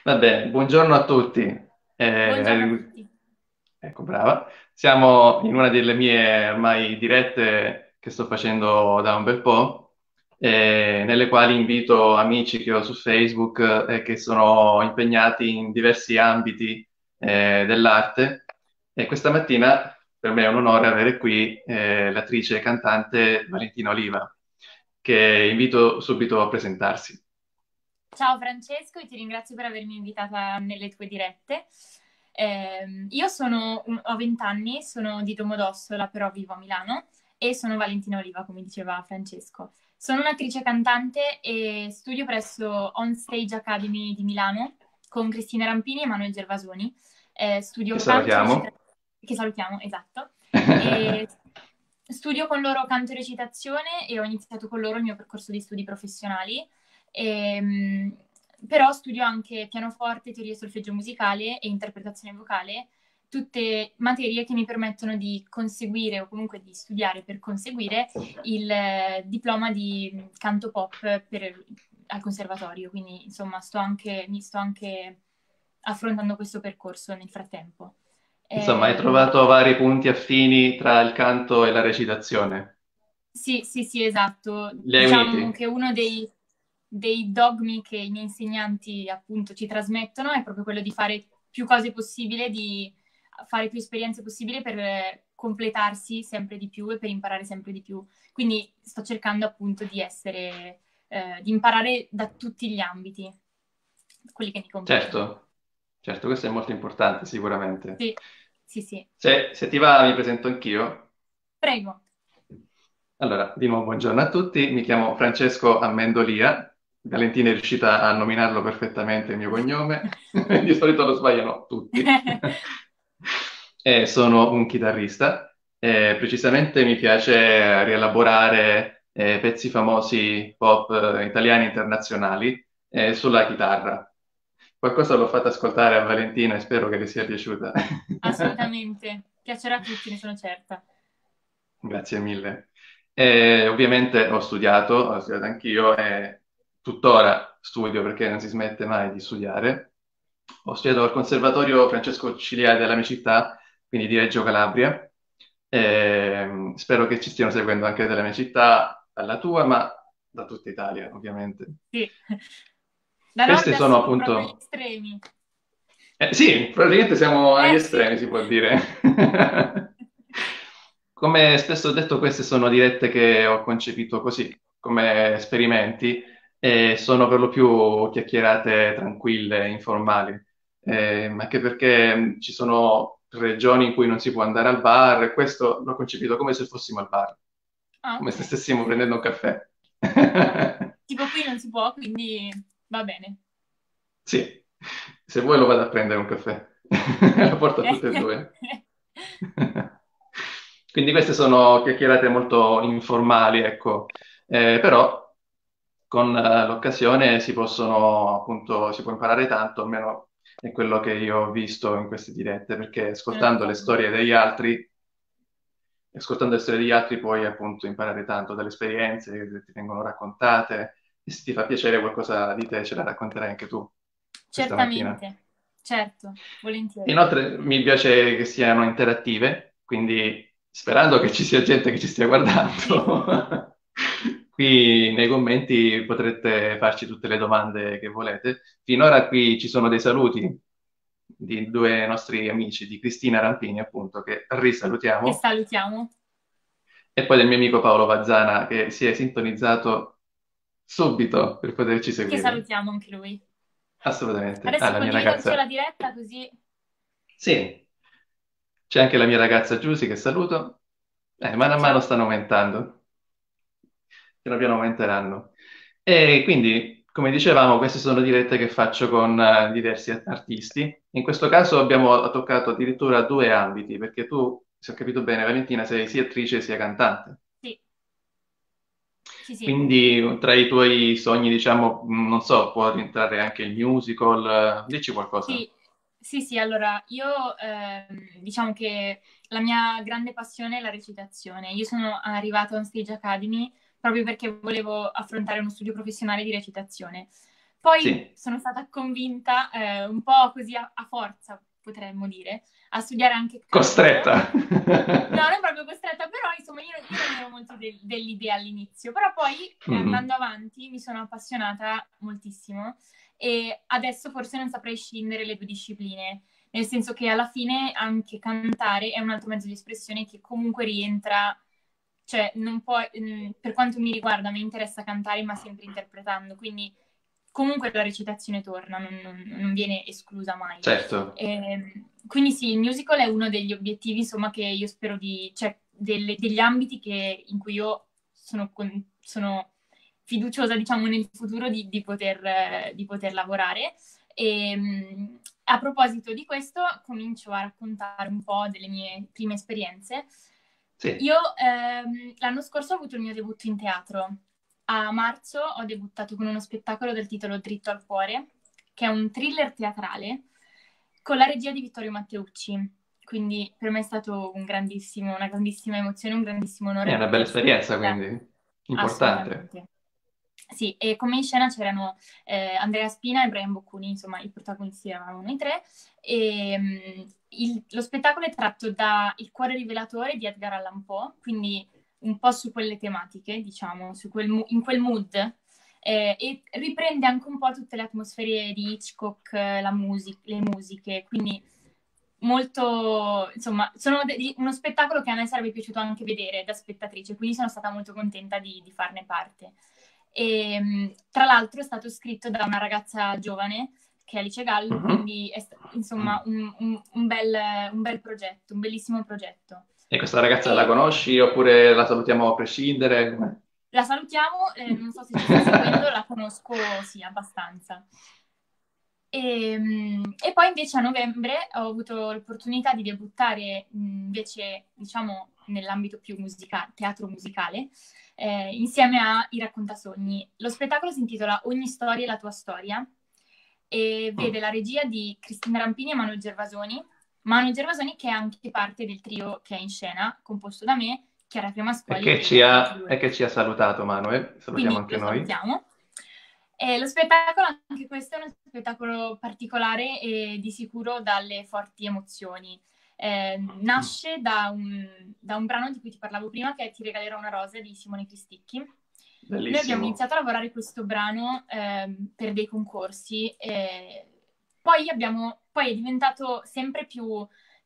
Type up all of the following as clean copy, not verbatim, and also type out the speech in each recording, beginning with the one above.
Vabbè, buongiorno a tutti. Buongiorno a tutti. Ecco, brava. Siamo in una delle mie ormai dirette che sto facendo da un bel po', nelle quali invito amici che ho su Facebook e che sono impegnati in diversi ambiti dell'arte. E questa mattina per me è un onore avere qui l'attrice e cantante Valentina Oliva, che invito subito a presentarsi. Ciao Francesco e ti ringrazio per avermi invitata nelle tue dirette. Io ho 20 anni, sono di Domodossola, però vivo a Milano e sono Valentina Oliva, come diceva Francesco. Sono un'attrice cantante e studio presso On Stage Academy di Milano con Cristina Rampini e Emanuele Gervasoni. Che Studio canto e salutiamo. recitazione, che salutiamo, esatto. E studio con loro canto e recitazione e ho iniziato con loro il mio percorso di studi professionali. Però studio anche pianoforte, teoria e solfeggio musicale e interpretazione vocale, tutte materie che mi permettono di conseguire o comunque di studiare per conseguire il diploma di canto pop al conservatorio. Quindi, insomma, mi sto anche affrontando questo percorso nel frattempo. Insomma, hai Ehm, trovato vari punti affini tra il canto e la recitazione. Sì, sì, sì, esatto. Li hai uniti? Diciamo che uno dei dogmi che i miei insegnanti appunto ci trasmettono è proprio quello di fare più cose possibile, di fare più esperienze possibile per completarsi sempre di più e per imparare sempre di più. Quindi sto cercando appunto di imparare da tutti gli ambiti, quelli che mi competono. Certo, certo, questo è molto importante sicuramente. Sì, sì, sì. Se ti va, mi presento anch'io. Prego. Allora, di nuovo buongiorno a tutti, mi chiamo Francesco Amendolia. Valentina è riuscita a nominarlo perfettamente il mio cognome, di solito lo sbagliano tutti. Sono un chitarrista, precisamente mi piace rielaborare pezzi famosi pop italiani e internazionali sulla chitarra. Qualcosa l'ho fatta ascoltare a Valentina e spero che le sia piaciuta. Assolutamente. Piacerà a tutti, ne sono certa. Grazie mille. Ovviamente ho studiato anch'io e tuttora studio perché non si smette mai di studiare. Ho studiato al Conservatorio Francesco Ciliari della mia città, quindi di Reggio Calabria. Spero che ci stiano seguendo anche dalla mia città, dalla tua, ma da tutta Italia, ovviamente. Sì. Da nord Queste a sono sud, proprio agli appunto... estremi. Sì, praticamente siamo agli Sì. estremi, si può dire. Come spesso ho detto, queste sono dirette che ho concepito così, come esperimenti, e sono per lo più chiacchierate tranquille, informali. Anche perché ci sono regioni in cui non si può andare al bar, e questo l'ho concepito come se fossimo al bar, Ah, come ok. se stessimo prendendo un caffè. Tipo qui non si può, quindi va bene. Sì, se vuoi lo vado a prendere un caffè. Lo porto a tutte e due. Quindi queste sono chiacchierate molto informali, ecco. Però con l'occasione si possono, appunto, si può imparare tanto, almeno è quello che io ho visto in queste dirette, perché Sono d'accordo. ascoltando le storie degli altri puoi appunto imparare tanto dalle esperienze che ti vengono raccontate e se ti fa piacere qualcosa di te ce la racconterai anche tu questa mattina. Certamente. Certo, volentieri. Inoltre mi piace che siano interattive, quindi sperando che ci sia gente che ci stia Sì. guardando, qui nei commenti potrete farci tutte le domande che volete. Finora qui ci sono dei saluti di due nostri amici, di Cristina Rampini, appunto, che Che risalutiamo, salutiamo. e poi del mio amico Paolo Vazzana, che si è sintonizzato subito per poterci Che seguire. salutiamo anche lui. Assolutamente. Ah, Adesso la mia condivido anch'io la ragazza. diretta così. Sì, c'è anche la mia ragazza Giusy che saluto. Mano a mano Ciao. stanno aumentando, piano piano aumenteranno. E quindi, come dicevamo, queste sono dirette che faccio con diversi artisti. In questo caso abbiamo toccato addirittura due ambiti, perché tu, se ho capito bene, Valentina, sei sia attrice sia cantante. Sì, sì, sì. Quindi tra i tuoi sogni, diciamo, non so, può rientrare anche il musical, dici qualcosa. Sì, sì, sì, allora io diciamo che la mia grande passione è la recitazione. Io sono arrivata a On Stage Academy proprio perché volevo affrontare uno studio professionale di recitazione. Poi Sì, sono stata convinta, un po' così a forza, potremmo dire, a studiare anche canto. costretta. No, non proprio costretta, però insomma io non ero molto dell'idea all'inizio, però poi Mm. andando avanti mi sono appassionata moltissimo e adesso forse non saprei scindere le due discipline, nel senso che alla fine anche cantare è un altro mezzo di espressione che comunque rientra, cioè non può, per quanto mi riguarda, mi interessa cantare ma sempre interpretando, quindi comunque la recitazione torna, non viene esclusa mai. Certo. Quindi sì, il musical è uno degli obiettivi, insomma, che io spero cioè degli ambiti in cui io sono fiduciosa, diciamo, nel futuro di poter lavorare. A proposito di questo, comincio a raccontare un po' delle mie prime esperienze. Sì. Io l'anno scorso ho avuto il mio debutto in teatro. A marzo ho debuttato con uno spettacolo dal titolo Dritto al cuore, che è un thriller teatrale con la regia di Vittorio Matteucci. Quindi per me è stato una grandissima emozione, un grandissimo È onore una bella poter esperienza, scrivere. quindi. Importante. Assolutamente. Sì, e come in scena c'erano Andrea Spina e Brian Boccuni, insomma, i protagonisti eravamo noi tre. E, lo spettacolo è tratto da Il cuore rivelatore di Edgar Allan Poe, quindi un po' su quelle tematiche, diciamo, in quel mood. E riprende anche un po' tutte le atmosfere di Hitchcock, le musiche, quindi molto, insomma, uno spettacolo che a me sarebbe piaciuto anche vedere da spettatrice, quindi sono stata molto contenta di farne parte. E, tra l'altro è stato scritto da una ragazza giovane che è Alice Gallo, Mhm. quindi è insomma un bel progetto, un bellissimo progetto. E questa ragazza la E conosci oppure la salutiamo a prescindere? Come? la salutiamo, non so se ci sta seguendo, la conosco sì, abbastanza. E poi invece a novembre ho avuto l'opportunità di debuttare invece, diciamo, nell'ambito più teatro musicale, insieme a I Raccontasogni. Lo spettacolo si intitola Ogni storia è la tua storia e vede Mm. la regia di Cristina Rampini e Manuel Gervasoni. Manuel Gervasoni che è anche parte del trio che è in scena, composto da me, Chiara Cremascuoli e gli altri E due. che ci ha salutato, Manuel. Salutiamo Quindi anche lo noi. salutiamo. E lo spettacolo, anche questo è uno spettacolo particolare e di sicuro dalle forti emozioni. Mm. Nasce da un brano di cui ti parlavo prima, che è Ti regalerò una rosa di Simone Cristicchi. Noi abbiamo Bellissimo. iniziato a lavorare questo brano per dei concorsi, poi è diventato sempre più,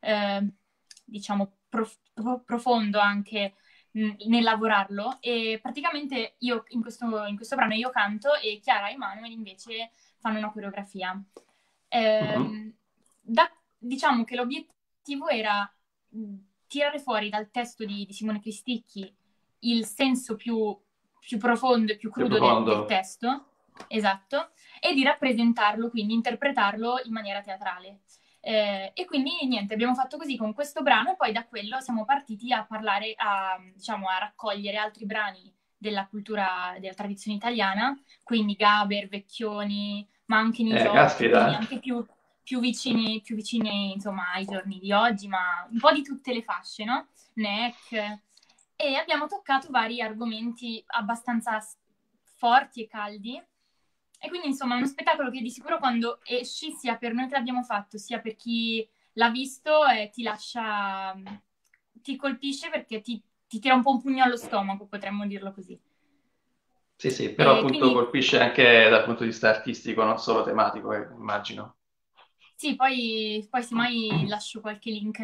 diciamo, profondo anche nel lavorarlo e praticamente io in questo brano io canto e Chiara e Manuel invece fanno una coreografia. Mhm. Ehm, diciamo che l'obiettivo era tirare fuori dal testo di Simone Cristicchi il senso più profondo e più Più crudo del profondo. testo, esatto, e di rappresentarlo, quindi interpretarlo in maniera teatrale. E quindi niente, abbiamo fatto così con questo brano e poi da quello siamo partiti a parlare, diciamo, a raccogliere altri brani della cultura, della tradizione italiana, quindi Gaber, Vecchioni, ma anche Nisotti, quindi Caspita. anche più vicini, insomma, ai giorni di oggi, ma un po' di tutte le fasce, no? NEC. E abbiamo toccato vari argomenti abbastanza forti e caldi. E quindi, insomma, è uno spettacolo che di sicuro quando esci, sia per noi che l'abbiamo fatto, sia per chi l'ha visto, ti lascia, ti colpisce perché ti tira un po' un pugno allo stomaco, potremmo dirlo così. Sì, sì, però E appunto quindi colpisce anche dal punto di vista artistico, non solo tematico, immagino. sì, poi semmai lascio qualche link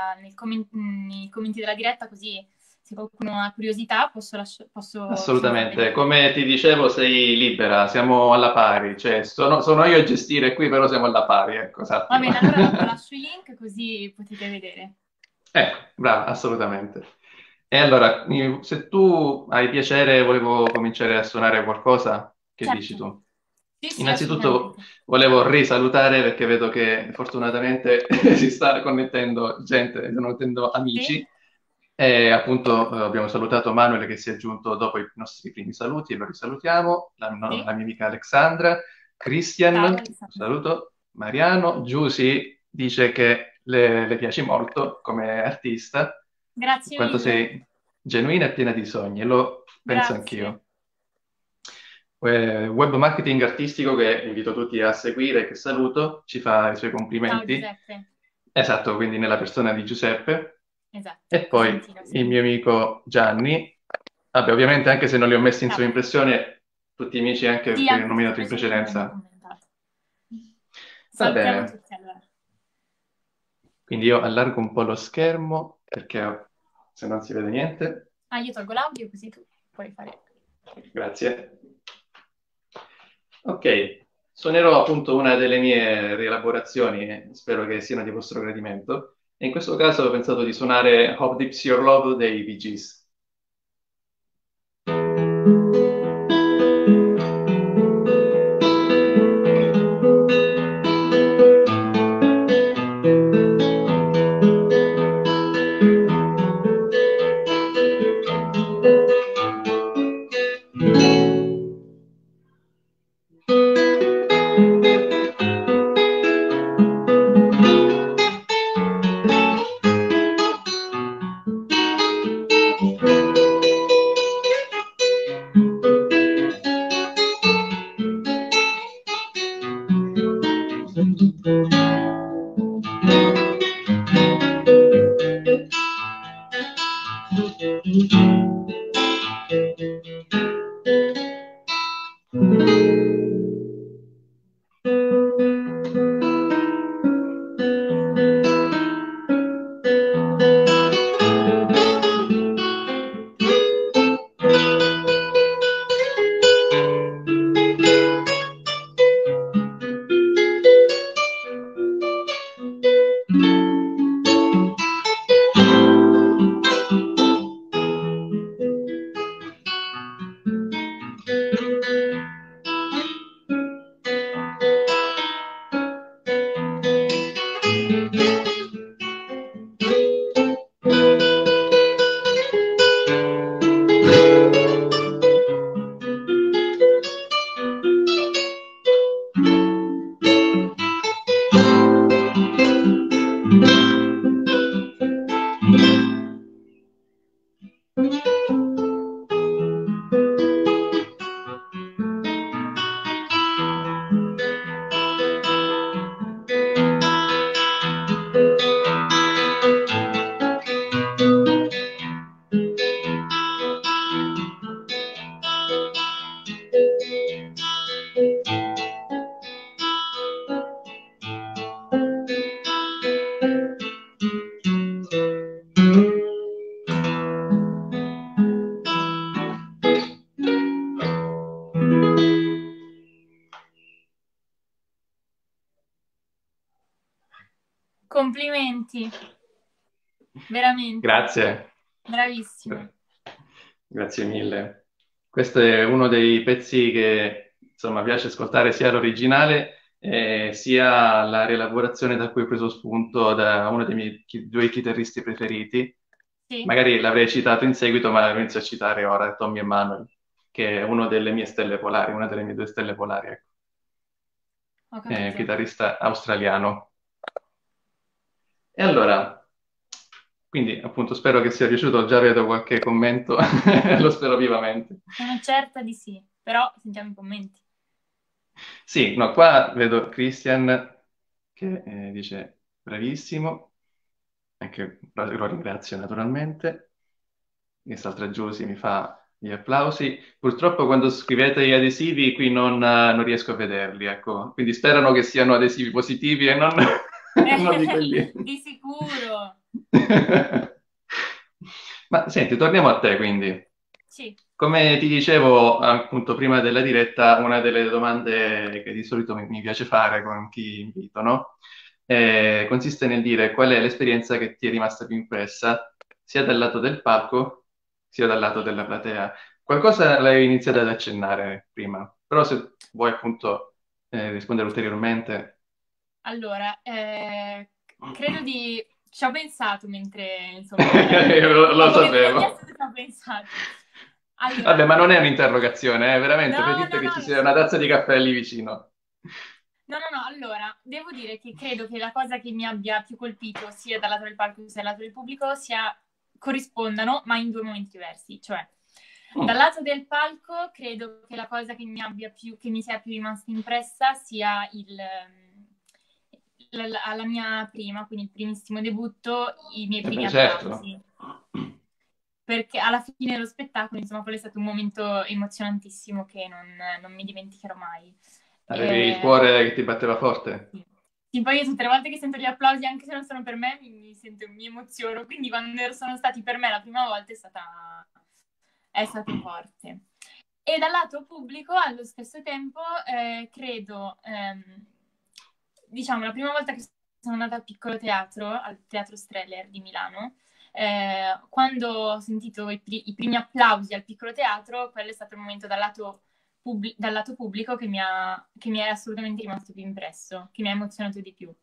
nei commenti della diretta, così se qualcuno ha curiosità posso andare a Assolutamente, vedere. come ti dicevo, sei libera, siamo alla pari, cioè sono io a gestire qui, però siamo alla pari, ecco, Va sappilo. bene, allora dopo lascio i link così potete vedere. Ecco, brava, assolutamente. E allora, se tu hai piacere, volevo cominciare a suonare qualcosa, che dici Certo, tu? sì, sì, Innanzitutto assolutamente. volevo risalutare perché vedo che fortunatamente si sta connettendo gente, stanno connettendo Sì? amici. E appunto abbiamo salutato Manuel che si è aggiunto dopo i nostri primi saluti e lo risalutiamo, no, la Sì? mia amica Alexandra, Christian, Ciao un Alessandra. saluto, Mariano, Giusy dice che le piaci molto come artista, in Grazie quanto mille. sei genuina e piena di sogni, e lo penso Grazie. anch'io. web marketing artistico che invito tutti a seguire, che saluto, ci fa i suoi Ciao complimenti. Giuseppe. Esatto, quindi nella persona di Giuseppe. Esatto, E poi Cosentino si il mio chiama. amico Gianni. Vabbè, ovviamente anche se non li ho messi in Ciao. sovrimpressione, tutti amici anche Sì, che ho anche nominato questa in persona non mi ha mai precedenza. commentato. Va Salutiamo bene, tutti allora. quindi io allargo un po' lo schermo perché se non si vede niente. Ah, io tolgo l'audio così tu puoi fare. Grazie. Ok, suonerò appunto una delle mie rielaborazioni, spero che siano di vostro gradimento. E in questo caso ho pensato di suonare How Deep's Your Love dei Bee Gees. Complimenti, veramente, Grazie. bravissimo. Grazie mille. Questo è uno dei pezzi che insomma piace ascoltare sia l'originale sia la rielaborazione da cui ho preso spunto da uno dei miei due chitarristi preferiti. Sì, Magari l'avrei citato in seguito, ma lo inizio a citare ora, Tommy Emmanuel, che è uno delle mie stelle polari, una delle mie due stelle polari, ecco. ho È un capito. chitarrista australiano. E allora, quindi appunto spero che sia piaciuto, già vedo qualche commento, lo spero vivamente. Sono certa di sì, però sentiamo i commenti. Sì, no, qua vedo Christian che dice bravissimo, anche lo ringrazio naturalmente. Quest'altra Giusy mi fa gli applausi. Purtroppo quando scrivete gli adesivi qui non riesco a vederli, ecco. Quindi sperano che siano adesivi positivi e non, non di quelli. Di sicuro. Ma senti, torniamo a te quindi. Sì, Come ti dicevo appunto prima della diretta, una delle domande che di solito mi piace fare con chi invito, no? Consiste nel dire qual è l'esperienza che ti è rimasta più impressa, sia dal lato del palco, sia dal lato della platea. Qualcosa l'hai iniziato ad accennare prima, però se vuoi appunto rispondere ulteriormente. allora, credo di... Ci ho pensato mentre, insomma, era... Lo Dopo che me l'hai sapevo. chiesto, ci ho pensato. Vabbè, Allora, ma non è un'interrogazione, veramente, fai no, finta no, che ci no, lo sia una so. tazza di caffè lì vicino. No, no, no, allora, devo dire che credo che la cosa che mi abbia più colpito sia dal lato del palco sia dal lato del pubblico corrispondano, ma in due momenti diversi. Cioè, Mm. Dal lato del palco, credo che la cosa che mi sia più rimasta impressa sia alla mia prima, quindi il primissimo debutto, i miei E primi beh, certo. applausi. Perché alla fine dello spettacolo, insomma, quello è stato un momento emozionantissimo che non mi dimenticherò mai. Avevi il E, cuore che ti batteva forte? sì. Sì, poi io tutte le volte che sento gli applausi, anche se non sono per me, mi emoziono, quindi quando sono stati per me la prima volta è stato forte. E dal lato pubblico, allo stesso tempo, credo, diciamo, la prima volta che sono andata al piccolo teatro, al Teatro Streller di Milano, quando ho sentito i primi applausi al piccolo teatro, quello è stato il momento dal lato pubblico che mi è assolutamente rimasto più impresso, che mi ha emozionato di più.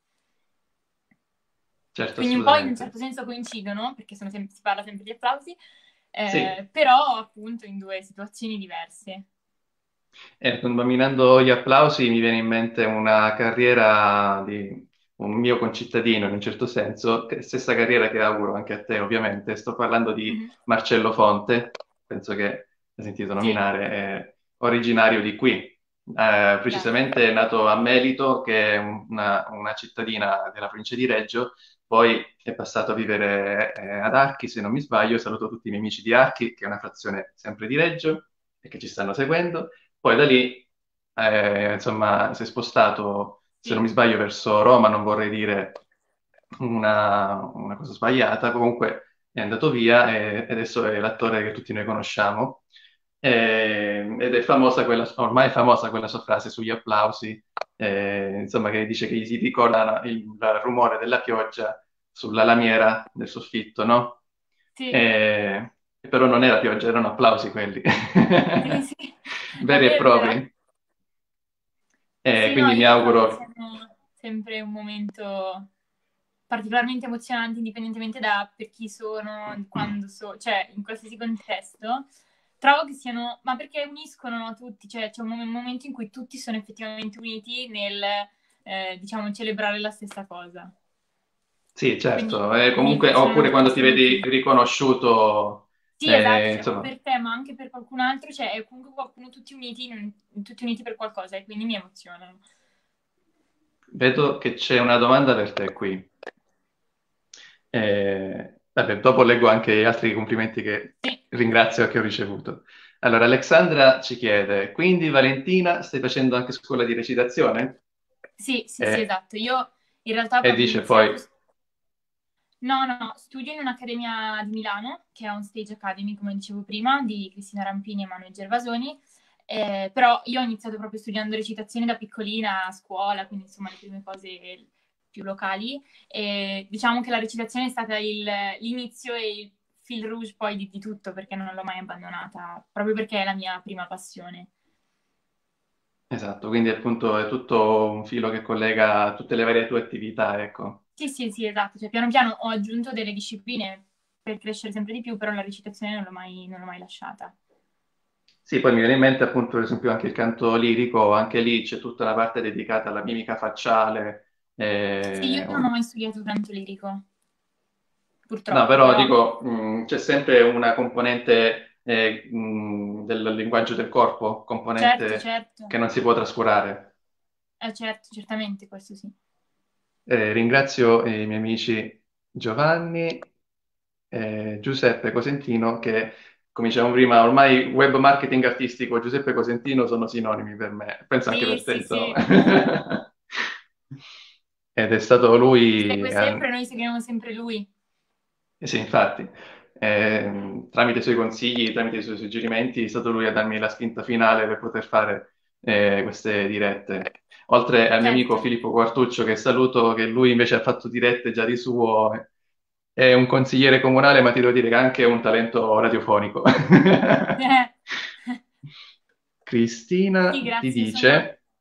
Certo, Quindi un po' in un assolutamente. certo senso coincidono, perché si parla sempre di applausi, Sì, però appunto in due situazioni diverse. nominando gli applausi mi viene in mente una carriera di un mio concittadino, in un certo senso, stessa carriera che auguro anche a te, ovviamente. Sto parlando di Mhm. Marcello Fonte, penso che hai sentito Sì, nominare, è originario di qui. dai. Precisamente è nato a Melito, che è una cittadina della provincia di Reggio, poi è passato a vivere ad Archi, se non mi sbaglio. Saluto tutti i miei amici di Archi, che è una frazione sempre di Reggio e che ci stanno seguendo. Poi da lì, insomma, si è spostato, se non Sì, mi sbaglio, verso Roma, non vorrei dire una cosa sbagliata, comunque è andato via e adesso è l'attore che tutti noi conosciamo. Ed è famosa quella, ormai è famosa quella sua frase sugli applausi, insomma, che dice che gli si ricorda il rumore della pioggia sulla lamiera del soffitto, no? sì, Eh, Però non era pioggia, erano applausi quelli, sì, sì, è veri e vero, è vero. propri. Sì, no, Quindi mi io trovo che auguro, siano sempre un momento particolarmente emozionante, indipendentemente da per chi sono, di quando so, cioè in qualsiasi contesto. Trovo che siano, ma perché uniscono, no, tutti, cioè c'è un momento in cui tutti sono effettivamente uniti nel, diciamo, celebrare la stessa cosa. sì, Quindi certo, mi comunque, emozionano oppure quando ti vedi tantissimo. riconosciuto, Sì, esatto, cioè, o insomma, per te, ma anche per qualcun altro, cioè è comunque qualcuno tutti uniti per qualcosa e quindi mi emozionano. vedo che c'è una domanda per te qui. Vabbè, dopo leggo anche gli altri complimenti che Sì, ringrazio che ho ricevuto. Allora, Alexandra ci chiede, quindi Valentina, stai facendo anche scuola di recitazione? sì, sì, sì, E, esatto. Io in realtà ho e proprio dice poi, iniziato. No, no, no, studio in un'accademia di Milano, che è On Stage Academy, come dicevo prima, di Cristina Rampini e Manuel Gervasoni, però io ho iniziato proprio studiando recitazione da piccolina a scuola, quindi insomma le prime cose più locali, e diciamo che la recitazione è stata l'inizio e il fil rouge poi di tutto, perché non l'ho mai abbandonata, proprio perché è la mia prima passione. esatto, quindi appunto è tutto un filo che collega tutte le varie tue attività, ecco. Sì, sì, sì, esatto, cioè piano piano ho aggiunto delle discipline per crescere sempre di più, però la recitazione non l'ho mai lasciata. Sì, poi mi viene in mente appunto per esempio anche il canto lirico, anche lì c'è tutta una parte dedicata alla mimica facciale. Sì, io non ho mai studiato canto lirico, No, purtroppo, però però dico, c'è sempre una componente del linguaggio del corpo, certo, componente certo, che non si può trascurare. certo, certamente, questo sì. Ringrazio i miei amici Giovanni, Giuseppe Cosentino, che, come dicevamo prima, ormai web marketing artistico e Giuseppe Cosentino sono sinonimi per me, penso anche Sì, per te, sì, insomma. sì, Ed è stato ci lui, segue sempre, noi seguiamo sempre lui. sì, infatti, tramite i suoi consigli, tramite i suoi suggerimenti, è stato lui a darmi la spinta finale per poter fare queste dirette. Oltre al mio amico Certo. Filippo Quartuccio, che saluto, che lui invece ha fatto dirette già di suo, è un consigliere comunale, ma ti devo dire che ha anche un talento radiofonico. Sì, Cristina ti grazie, sono. dice...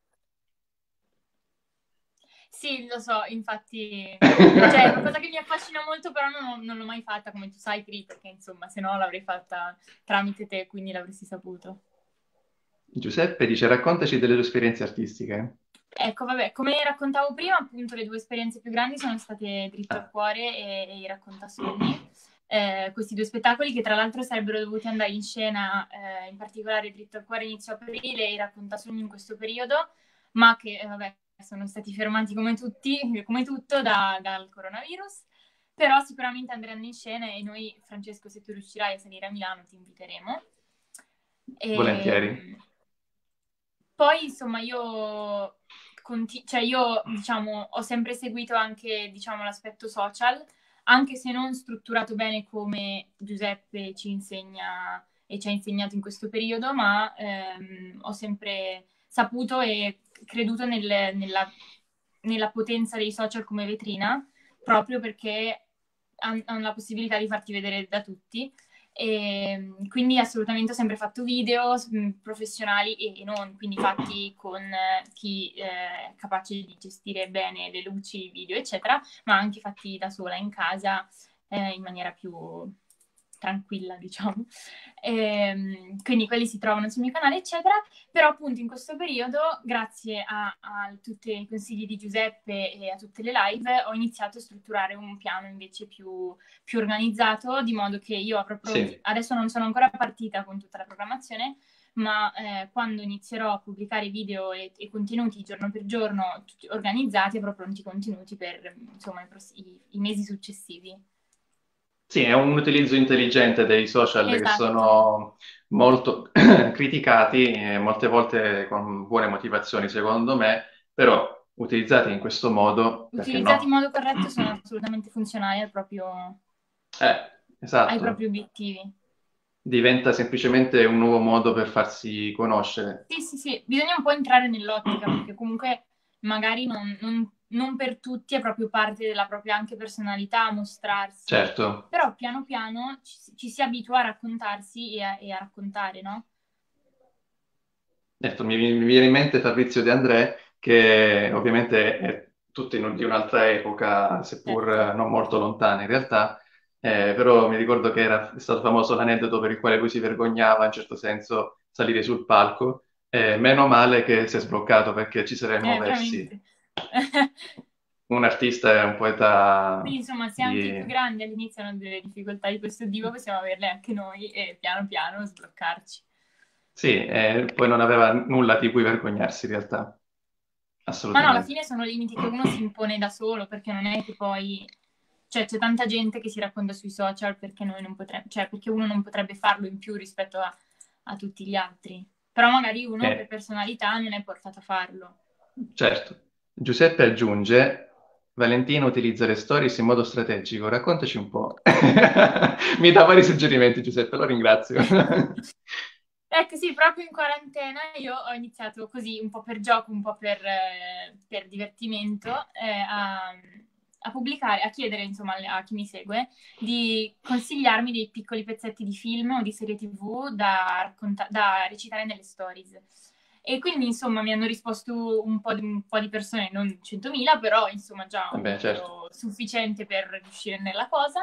Sì, lo so, infatti, cioè è una cosa che mi affascina molto, però non l'ho mai fatta, come tu sai, Cri, perché insomma, se no l'avrei fatta tramite te, quindi l'avresti saputo. Giuseppe dice, raccontaci delle tue esperienze artistiche. Ecco, vabbè, come raccontavo prima, appunto le due esperienze più grandi sono state Dritto al Ah, cuore e i raccontasogni. questi due spettacoli che tra l'altro sarebbero dovuti andare in scena, in particolare Dritto al cuore inizio aprile e Racconta sogni in questo periodo, ma che vabbè, sono stati fermati come tutti, come tutto dal coronavirus, però sicuramente andranno in scena e noi, Francesco, se tu riuscirai a salire a Milano ti inviteremo. Volentieri. Poi insomma io diciamo ho sempre seguito anche diciamo l'aspetto social, anche se non strutturato bene come Giuseppe ci insegna e ci ha insegnato in questo periodo, ma ho sempre saputo e creduto nella potenza dei social come vetrina, proprio perché hanno la possibilità di farti vedere da tutti. E quindi assolutamente ho sempre fatto video professionali e non, quindi fatti con chi è capace di gestire bene le luci, i video, eccetera, ma anche fatti da sola in casa in maniera più tranquilla, diciamo. Quindi quelli si trovano sul mio canale, eccetera. Però appunto in questo periodo, grazie a tutti i consigli di Giuseppe e a tutte le live, ho iniziato a strutturare un piano invece più organizzato, di modo che io avrò pronti. Sì. Adesso non sono ancora partita con tutta la programmazione, ma quando inizierò a pubblicare video e contenuti giorno per giorno tutti organizzati, avrò pronti i contenuti per insomma i mesi successivi. Sì, è un utilizzo intelligente dei social che Esatto. sono molto criticati, molte volte con buone motivazioni, secondo me, però utilizzati in questo modo, perché Utilizzati in no? modo corretto sono assolutamente funzionali ai propri Esatto, obiettivi. diventa semplicemente un nuovo modo per farsi conoscere. Sì, sì, sì, bisogna un po' entrare nell'ottica perché comunque magari non per tutti è proprio parte della propria anche personalità mostrarsi, Certo. però piano piano ci si abitua a raccontarsi e a raccontare, no? Certo, mi viene in mente Fabrizio De André, che ovviamente è tutto di un'altra epoca, seppur Certo. non molto lontana in realtà, però mi ricordo che è stato famoso l'aneddoto per il quale lui si vergognava, in certo senso, salire sul palco. Meno male che si è sbloccato perché ci sarà il muoversi. Veramente. Un artista è un poeta Quindi insomma, se anche i più di... grandi all'inizio hanno delle difficoltà di questo tipo, possiamo averle anche noi e piano piano sbloccarci. Sì, poi non aveva nulla di cui vergognarsi in realtà, Ma no, alla assolutamente. fine sono limiti che uno si impone da solo, perché non è che poi... Cioè, c'è tanta gente che si racconta sui social perché noi non potremmo... Cioè, perché uno non potrebbe farlo in più rispetto a tutti gli altri. Però magari uno per Eh, personalità non è portato a farlo. certo. Giuseppe aggiunge, Valentina utilizza le stories in modo strategico. Raccontaci un po'. Mi dà vari suggerimenti, Giuseppe, lo ringrazio. Ecco, sì, proprio in quarantena io ho iniziato così, un po' per gioco, un po' per divertimento, a pubblicare, a chiedere, insomma, a chi mi segue, di consigliarmi dei piccoli pezzetti di film o di serie TV da recitare nelle stories. E quindi, insomma, mi hanno risposto un po' di persone, non 100.000, però, insomma, già un Vabbè, certo. numero sufficiente per riuscire nella cosa.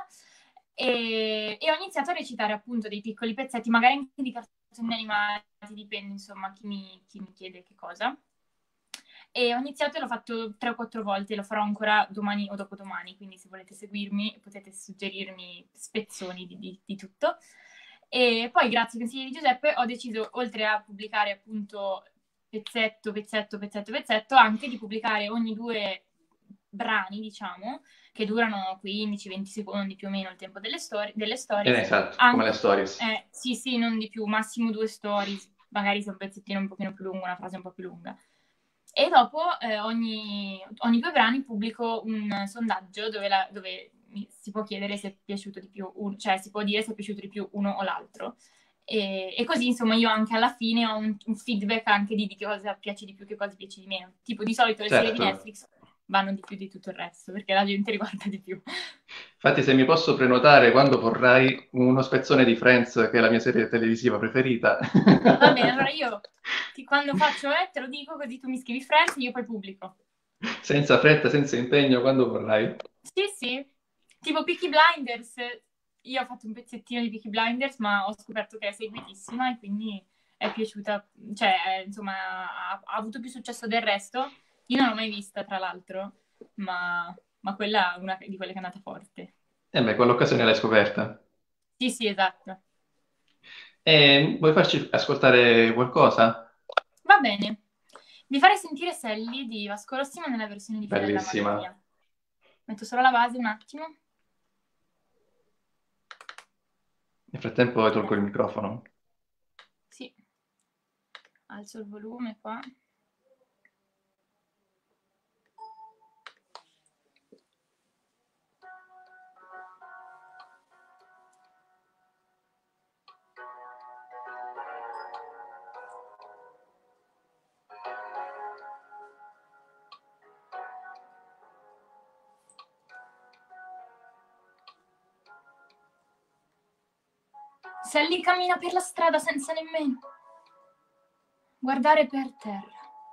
E ho iniziato a recitare appunto dei piccoli pezzetti, magari anche di cartoni animati, dipende insomma chi mi chiede che cosa. E ho iniziato e l'ho fatto 3 o 4 volte, lo farò ancora domani o dopodomani, quindi se volete seguirmi potete suggerirmi spezzoni di tutto. E poi grazie ai consigli di Giuseppe ho deciso, oltre a pubblicare appunto pezzetto, pezzetto, pezzetto, pezzetto, anche di pubblicare ogni 2 brani, diciamo, che durano 15-20 secondi più o meno il tempo delle stories, Esatto, come le anche, stories. sì, sì, non di più, massimo 2 stories, magari se un pezzettino un pochino più lungo, una frase un po' più lunga. E dopo ogni 2 brani pubblico un sondaggio dove si può chiedere se è piaciuto di più, cioè si può dire se è piaciuto di più uno o l'altro. E così, insomma, io anche alla fine ho un feedback anche di che cosa piace di più, che cosa piace di meno. Tipo, di solito le serie di Certo. Netflix vanno di più di tutto il resto, perché la gente riguarda di più. Infatti, se mi posso prenotare quando vorrai uno spezzone di Friends, che è la mia serie televisiva preferita. Va bene, allora io quando faccio te lo dico, così tu mi scrivi Friends e io poi pubblico. Senza fretta, senza impegno, quando vorrai. Sì, sì, tipo Peaky Blinders. Io ho fatto un pezzettino di Peaky Blinders, ma ho scoperto che è seguitissima e quindi è piaciuta, cioè, insomma, ha avuto più successo del resto. Io non l'ho mai vista, tra l'altro, ma quella è una di quelle che è andata forte. E beh, quell'occasione l'hai scoperta. Sì, sì, esatto. E vuoi farci ascoltare qualcosa? Va bene. Vi farei sentire Sally di Vasco Rossi, ma nella versione di Fiorella Bellissima. Mannoia. Metto solo la base un attimo. Nel frattempo tolgo il microfono. Sì, alzo il volume qua. Sally cammina per la strada senza nemmeno guardare per terra.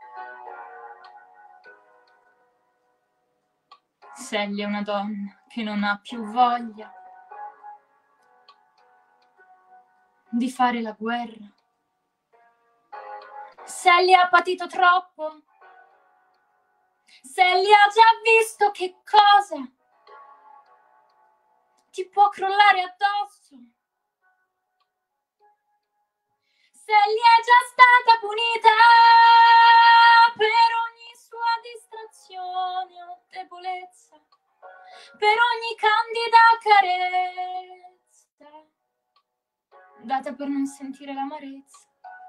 Sally è una donna che non ha più voglia di fare la guerra. Sally ha patito troppo. Sally ha già visto che cosa ti può crollare addosso. Sally è già stata punita per ogni sua distrazione o debolezza, per ogni candida carezza data per non sentire l'amarezza.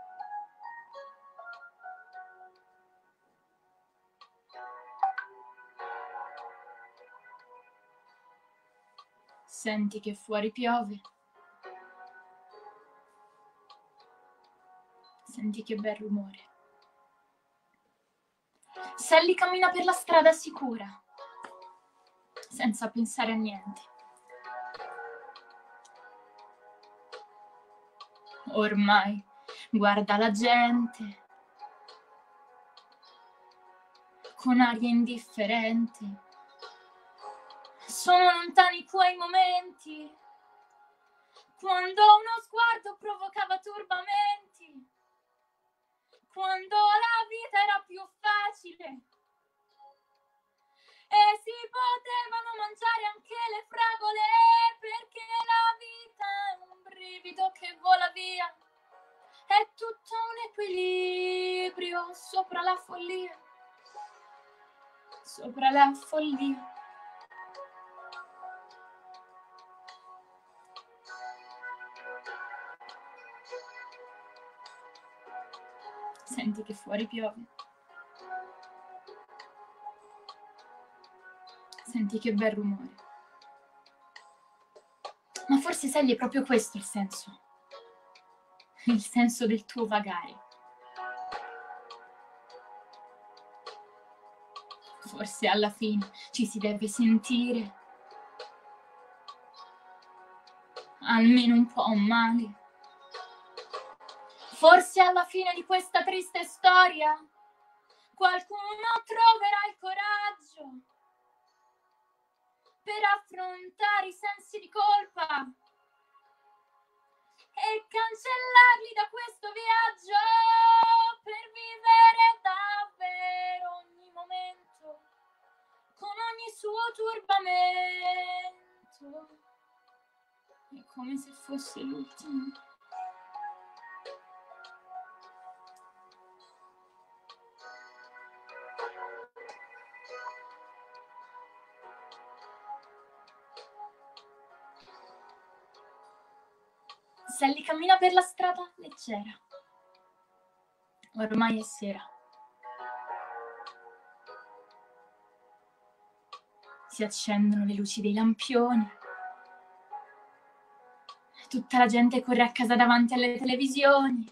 Senti che fuori piove. Senti che bel rumore. Sally cammina per la strada sicura, senza pensare a niente. Ormai guarda la gente con aria indifferente. Sono lontani quei momenti quando uno sguardo provocava turbamenti, quando la vita era più facile e si potevano mangiare anche le fragole, perché la vita è un brivido che vola via, è tutto un equilibrio sopra la follia, sopra la follia. Senti che fuori piove. Senti che bel rumore. Ma forse Sally è proprio questo il senso del tuo vagare. Forse alla fine ci si deve sentire almeno un po' male. Forse alla fine di questa triste storia qualcuno troverà il coraggio per affrontare i sensi di colpa e cancellarli da questo viaggio, per vivere davvero ogni momento con ogni suo turbamento. È come se fosse l'ultimo. Sally cammina per la strada leggera. Ormai è sera. Si accendono le luci dei lampioni. Tutta la gente corre a casa davanti alle televisioni.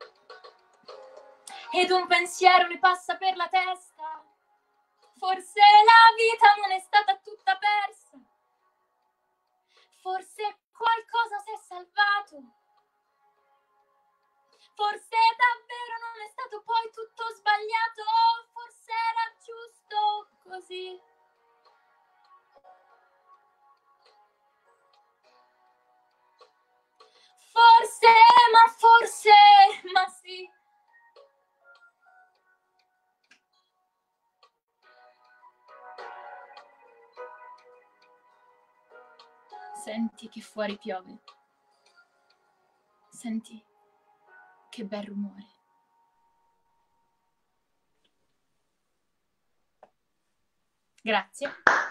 Ed un pensiero le passa per la testa. Forse la vita non è stata tutta persa. Forse qualcosa si è salvato. Forse davvero non è stato poi tutto sbagliato. Forse era giusto così. Forse, ma sì. Senti che fuori piove. Senti che bel rumore. Grazie.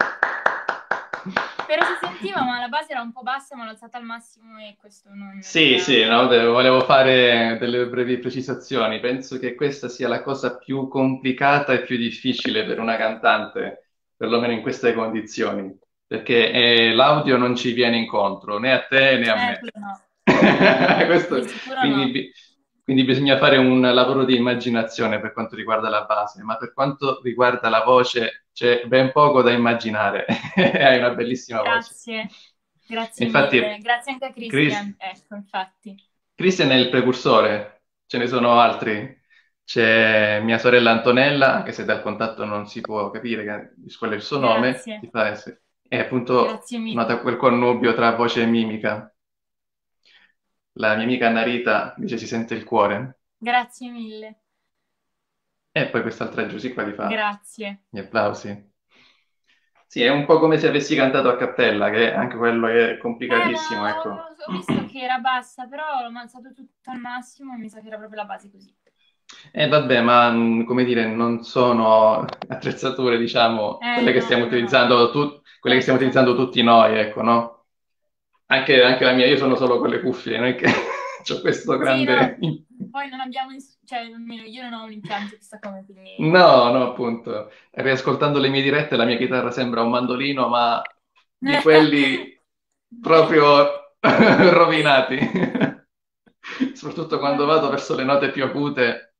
Però si sentiva, ma la base era un po' bassa, ma l'ho alzata al massimo e questo non Sì, era... sì, no, volevo fare delle brevi precisazioni. Penso che questa sia la cosa più complicata e più difficile per una cantante, perlomeno in queste condizioni, perché l'audio non ci viene incontro, né a te né a me. quello no. Questo- Di sicuro quindi, no. quindi bisogna fare un lavoro di immaginazione per quanto riguarda la base, ma per quanto riguarda la voce c'è ben poco da immaginare. Hai una bellissima voce. Grazie, grazie mille. Infatti, Grazie anche a Christian. Ecco, infatti. Christian è il precursore, ce ne sono altri. C'è mia sorella Antonella, anche se dal contatto non si può capire qual è il suo nome, Grazie, è appunto grazie mille. nota quel connubio tra voce e mimica. La mia amica Narita dice si sente il cuore, Grazie mille. e poi quest'altra Giusy qua li fa Grazie. gli applausi. Sì, è un po' come se avessi cantato a cappella, che anche quello è complicatissimo, Ma ecco. ho visto che era bassa, però l'ho alzato tutto al massimo e mi sa che era proprio la base così. E vabbè, ma come dire, non sono attrezzature, diciamo, quelle che No, stiamo no, no. utilizzando, quelle che stiamo Certo. utilizzando tutti noi, ecco, no? Anche la mia, io sono solo con le cuffie, non è che ho questo Sì, grande... no, poi non abbiamo, cioè, almeno io non ho un impianto chissà come, quindi... No, no, appunto, riascoltando le mie dirette la mia chitarra sembra un mandolino, ma di quelli proprio rovinati. Soprattutto quando vado verso le note più acute.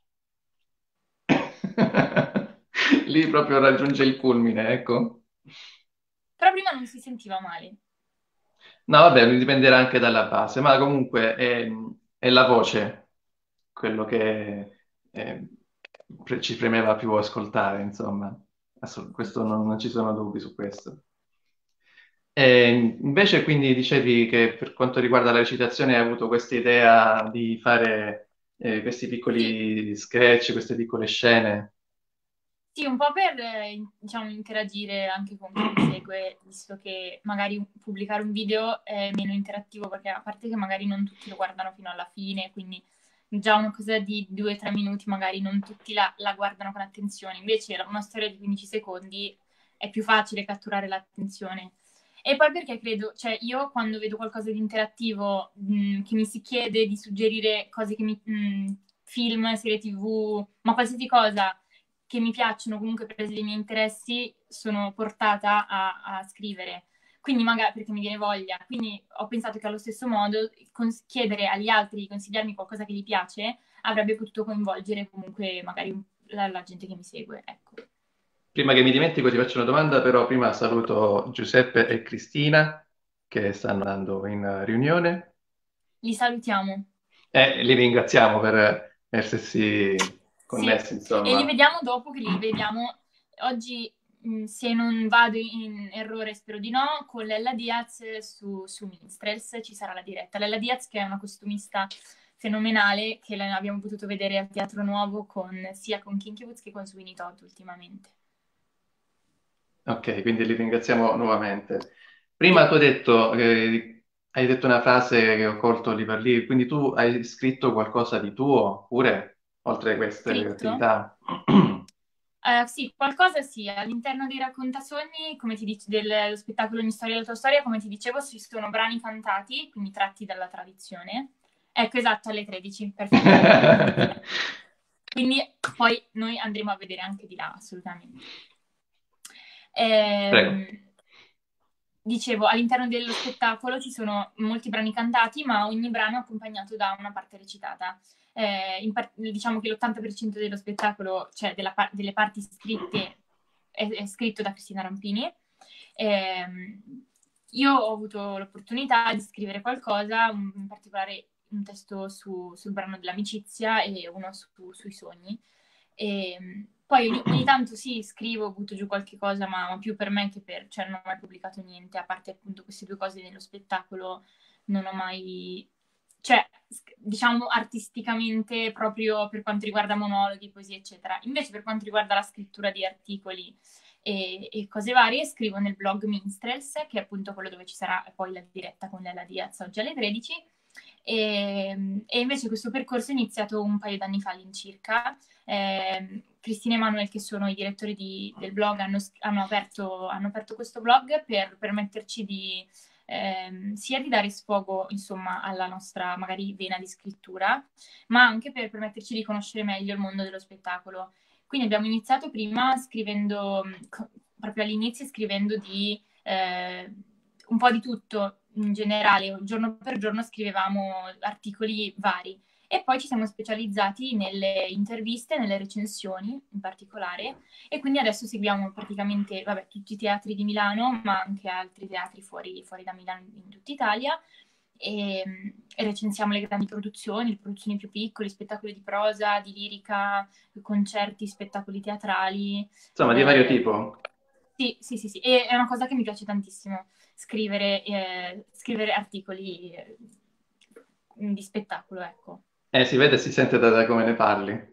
Lì proprio raggiunge il culmine, ecco. Però prima non si sentiva male. No, vabbè, dipenderà anche dalla base, ma comunque è la voce quello che ci premeva più ascoltare, insomma. Questo non ci sono dubbi su questo. Invece, quindi dicevi che per quanto riguarda la recitazione hai avuto questa idea di fare questi Sì, piccoli sketch, queste piccole scene. sì, un po' per, diciamo, interagire anche con chi mi segue, visto che magari pubblicare un video è meno interattivo, perché a parte che magari non tutti lo guardano fino alla fine, quindi già una cosa di 2-3 minuti magari non tutti la guardano con attenzione. Invece una storia di 15 secondi è più facile catturare l'attenzione. E poi perché credo, cioè io quando vedo qualcosa di interattivo, che mi si chiede di suggerire cose che film, serie TV, ma qualsiasi cosa che mi piacciono, comunque prese dei miei interessi, sono portata a scrivere. Quindi magari perché mi viene voglia. Quindi ho pensato che allo stesso modo chiedere agli altri di consigliarmi qualcosa che gli piace avrebbe potuto coinvolgere comunque magari la gente che mi segue. Ecco. Prima che mi dimentico, ti faccio una domanda, però prima saluto Giuseppe e Cristina che stanno andando in riunione Li salutiamo. e li ringraziamo per essersi Sì, connessi, e li insomma. vediamo dopo che li vediamo oggi, se non vado in errore, spero di no, con Lella Diaz su Minstrels ci sarà la diretta. Lella Diaz che è una costumista fenomenale che abbiamo potuto vedere al Teatro Nuovo sia con Kinky Boots che con Sweeney Todd ultimamente. Ok, quindi li ringraziamo nuovamente. Prima Sì, tu hai detto una frase che ho colto lì per lì, quindi tu hai scritto qualcosa di tuo, pure, oltre a queste scritto. attività? Sì, qualcosa sì, all'interno dei raccontasogni, come ti dice, dello spettacolo Ogni storia è la tua storia, come ti dicevo, ci sono brani cantati, quindi tratti dalla tradizione. Ecco, esatto, alle 13, perfetto. Quindi poi noi andremo a vedere anche di là, assolutamente. Prego. Ehm, Dicevo, all'interno dello spettacolo ci sono molti brani cantati, ma ogni brano è accompagnato da una parte recitata. Diciamo che l'80% dello spettacolo, cioè delle parti scritte, è scritto da Cristina Rampini. Ehm, io ho avuto l'opportunità di scrivere qualcosa, in particolare un testo sul brano dell'amicizia e uno sui sogni. E poi ogni tanto sì, scrivo, butto giù qualche cosa, ma più per me che per... cioè non ho mai pubblicato niente, a parte appunto queste due cose nello spettacolo, non ho mai... cioè, diciamo artisticamente, proprio per quanto riguarda monologhi, poesie, eccetera. Invece per quanto riguarda la scrittura di articoli e cose varie, scrivo nel blog Minstrels, che è appunto quello dove ci sarà poi la diretta con Lella Diaz oggi alle 13. E invece questo percorso è iniziato un paio d'anni fa all'incirca. Cristina e Manuel, che sono i direttori del blog, hanno aperto questo blog per permetterci sia di dare sfogo, insomma, alla nostra magari vena di scrittura, ma anche per permetterci di conoscere meglio il mondo dello spettacolo. Quindi abbiamo iniziato prima scrivendo, proprio all'inizio, scrivendo di un po' di tutto in generale, giorno per giorno scrivevamo articoli vari. E poi ci siamo specializzati nelle interviste, nelle recensioni in particolare, e quindi adesso seguiamo praticamente tutti i teatri di Milano, ma anche altri teatri fuori da Milano in tutta Italia, e recensiamo le grandi produzioni, le produzioni più piccole, spettacoli di prosa, di lirica, concerti, spettacoli teatrali. Insomma, di vario tipo. Sì, e è una cosa che mi piace tantissimo, scrivere articoli di spettacolo, ecco. Si vede e si sente da come ne parli.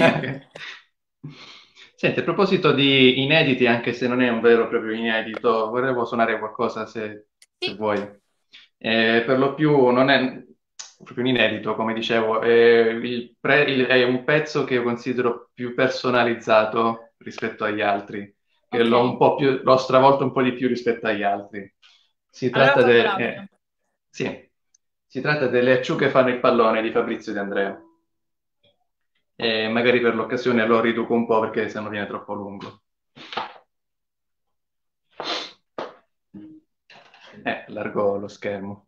Senti, a proposito di inediti, anche se non è un vero e proprio inedito, volevo suonare qualcosa se vuoi. Per lo più non è proprio un inedito, come dicevo, è un pezzo che io considero più personalizzato rispetto agli altri, che Okay. l'ho stravolto un po' di più rispetto agli altri. Si Allora tratta favorabbia. si tratta delle acciughe fanno il pallone di Fabrizio De André. E magari per l'occasione lo riduco un po' perché sennò viene troppo lungo. Allargo lo schermo.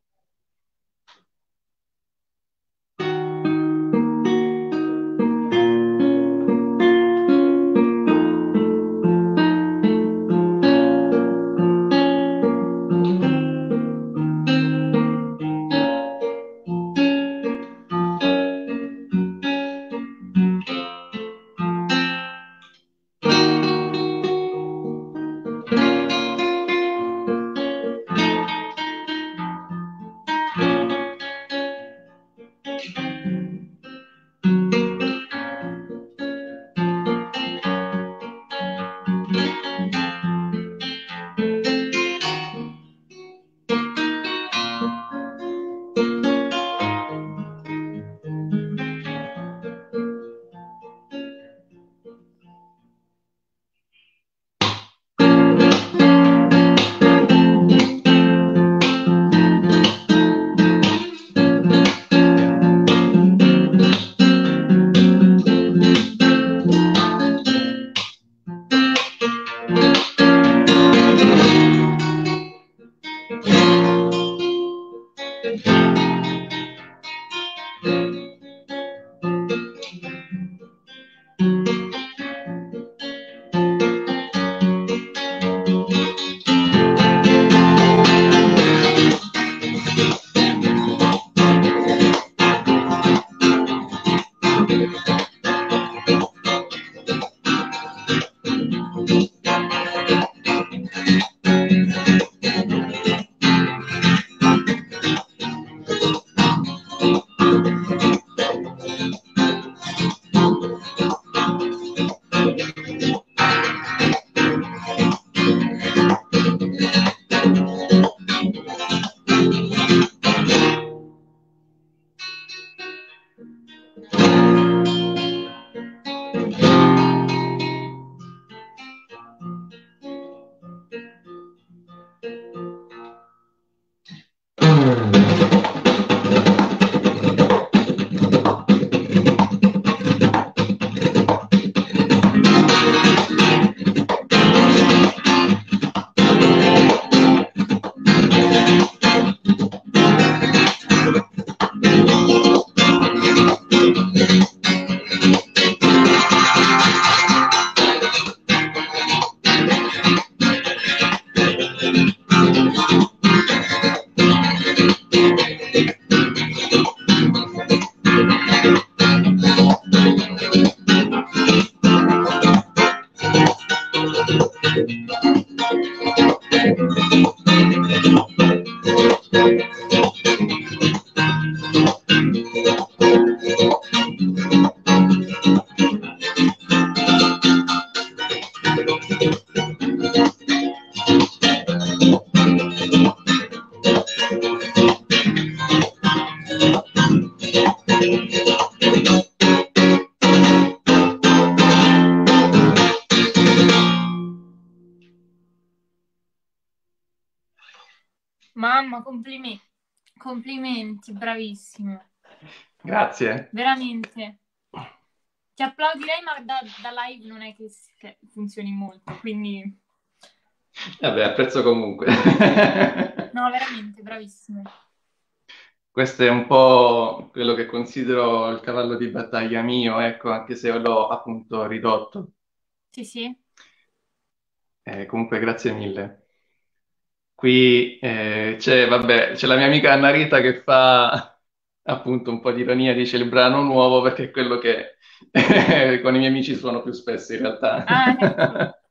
Mamma, complimenti, bravissimo. Grazie. Veramente. Ti applaudirei, ma da live non è che funzioni molto, quindi Vabbè, apprezzo comunque. no, veramente, bravissimo. Questo è un po' quello che considero il cavallo di battaglia mio, ecco, anche se l'ho appunto ridotto. Sì, sì. Comunque, grazie mille. Qui vabbè, c'è la mia amica Anna Rita che fa appunto un po' di ironia, dice il brano nuovo perché è quello che con i miei amici suono più spesso in Ah, ecco. realtà.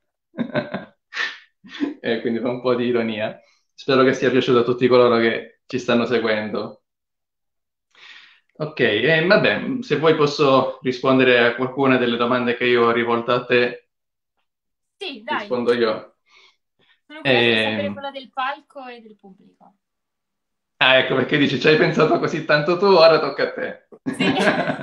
E quindi fa un po' di ironia. Spero che sia piaciuto a tutti coloro che ci stanno seguendo. Ok, vabbè, se vuoi posso rispondere a qualcuna delle domande che io ho rivolto a te, Sì, dai. rispondo io. Sono curiosa di sapere Eh, quella del palco e del pubblico. Ah, ecco perché dici, ci hai pensato così tanto tu, ora tocca a te. Sì.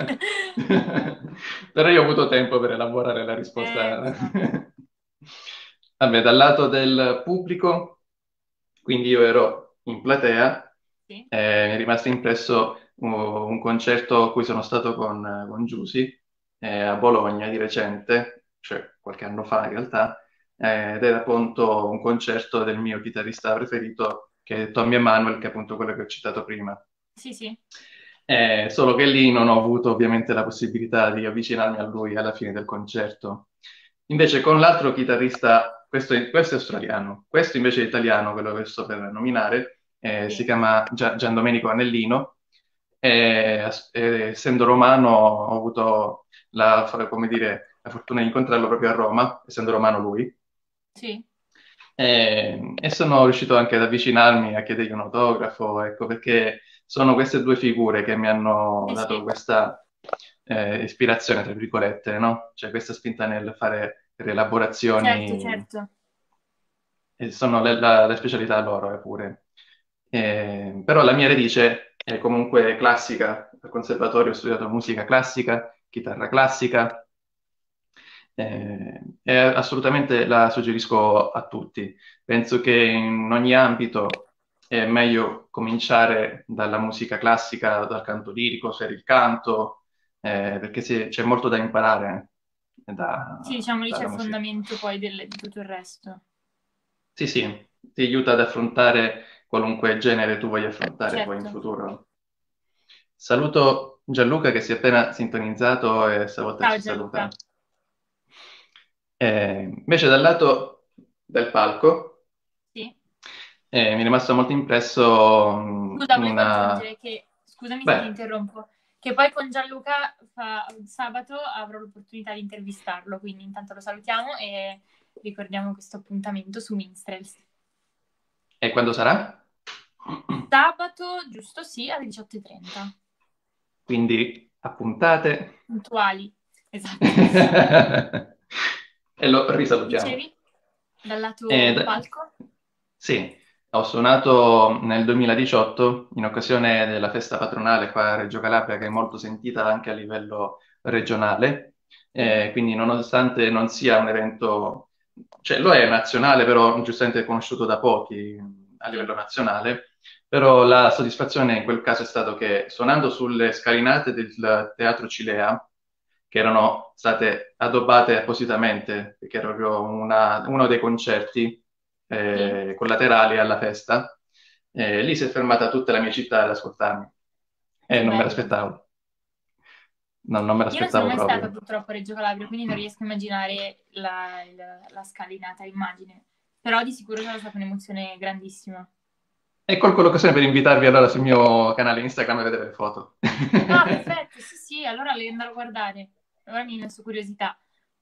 Però io ho avuto tempo per elaborare la Lo risposta. so. Vabbè, dal lato del pubblico, quindi io ero in platea, Sì, mi è rimasto impresso un concerto a cui sono stato con Giusy a Bologna di recente, cioè qualche anno fa in realtà, ed era appunto un concerto del mio chitarrista preferito, che è Tommy Emmanuel, che è appunto quello che ho citato prima. sì, sì. Solo che lì non ho avuto ovviamente la possibilità di avvicinarmi a lui alla fine del concerto. Invece con l'altro chitarrista, questo è australiano, questo invece è italiano, quello che sto per nominare, si Sì. chiama Gian Domenico Annellino. Essendo romano ho avuto come dire, la fortuna di incontrarlo proprio a Roma, essendo romano lui. Sì. E sono riuscito anche ad avvicinarmi a chiedergli un autografo, ecco, perché sono queste due figure che mi hanno Sì, dato sì. questa ispirazione, tra virgolette, no? Cioè questa spinta nel fare Certo, rielaborazioni, certo. e sono la specialità loro, pure. Però la mia radice è comunque classica, al conservatorio ho studiato musica classica, chitarra classica, e assolutamente la suggerisco a tutti. Penso che in ogni ambito è meglio cominciare dalla musica classica, dal canto lirico, se il canto, perché c'è molto da imparare Sì, diciamo lì c'è dalla il musica. fondamento poi di tutto il resto. Sì, sì, ti aiuta ad affrontare qualunque genere tu voglia affrontare poi in Certo. futuro. Saluto Gianluca che si è appena sintonizzato e stavolta Ciao ci saluta. Gianluca. Invece dal lato del palco Sì. mi è rimasto molto impresso Scusa, volevo una... aggiungere che, scusami se ti Beh, interrompo, che poi con Gianluca sabato avrò l'opportunità di intervistarlo, quindi intanto lo salutiamo e ricordiamo questo appuntamento su Minstrels. e quando sarà? Sabato, giusto sì, alle 18:30. Quindi appuntate Puntuali, esatto. e lo risalutiamo. Dicevi, dal lato Ed- palco? sì, ho suonato nel 2018 in occasione della festa patronale qua a Reggio Calabria, che è molto sentita anche a livello regionale. Sì, Quindi nonostante non sia un evento, cioè lo è nazionale, però giustamente conosciuto da pochi a sì, livello nazionale, però la soddisfazione in quel caso è stato che suonando sulle scalinate del Teatro Cilea, che erano state addobbate appositamente, perché era proprio uno dei concerti sì. collaterali alla festa, lì si è fermata tutta la mia città ad ascoltarmi e Che non me bello. l'aspettavo. No, non me Io non sono l'aspettavo mai stata proprio. purtroppo a Reggio Calabria, quindi non riesco a immaginare la scalinata, immagine. Però di sicuro sarà stata un'emozione grandissima. E colgo l'occasione per invitarvi allora sul mio canale Instagram a vedere le foto. Ah, perfetto, sì, sì, allora le andrò a guardare. Ora mi è messo curiosità.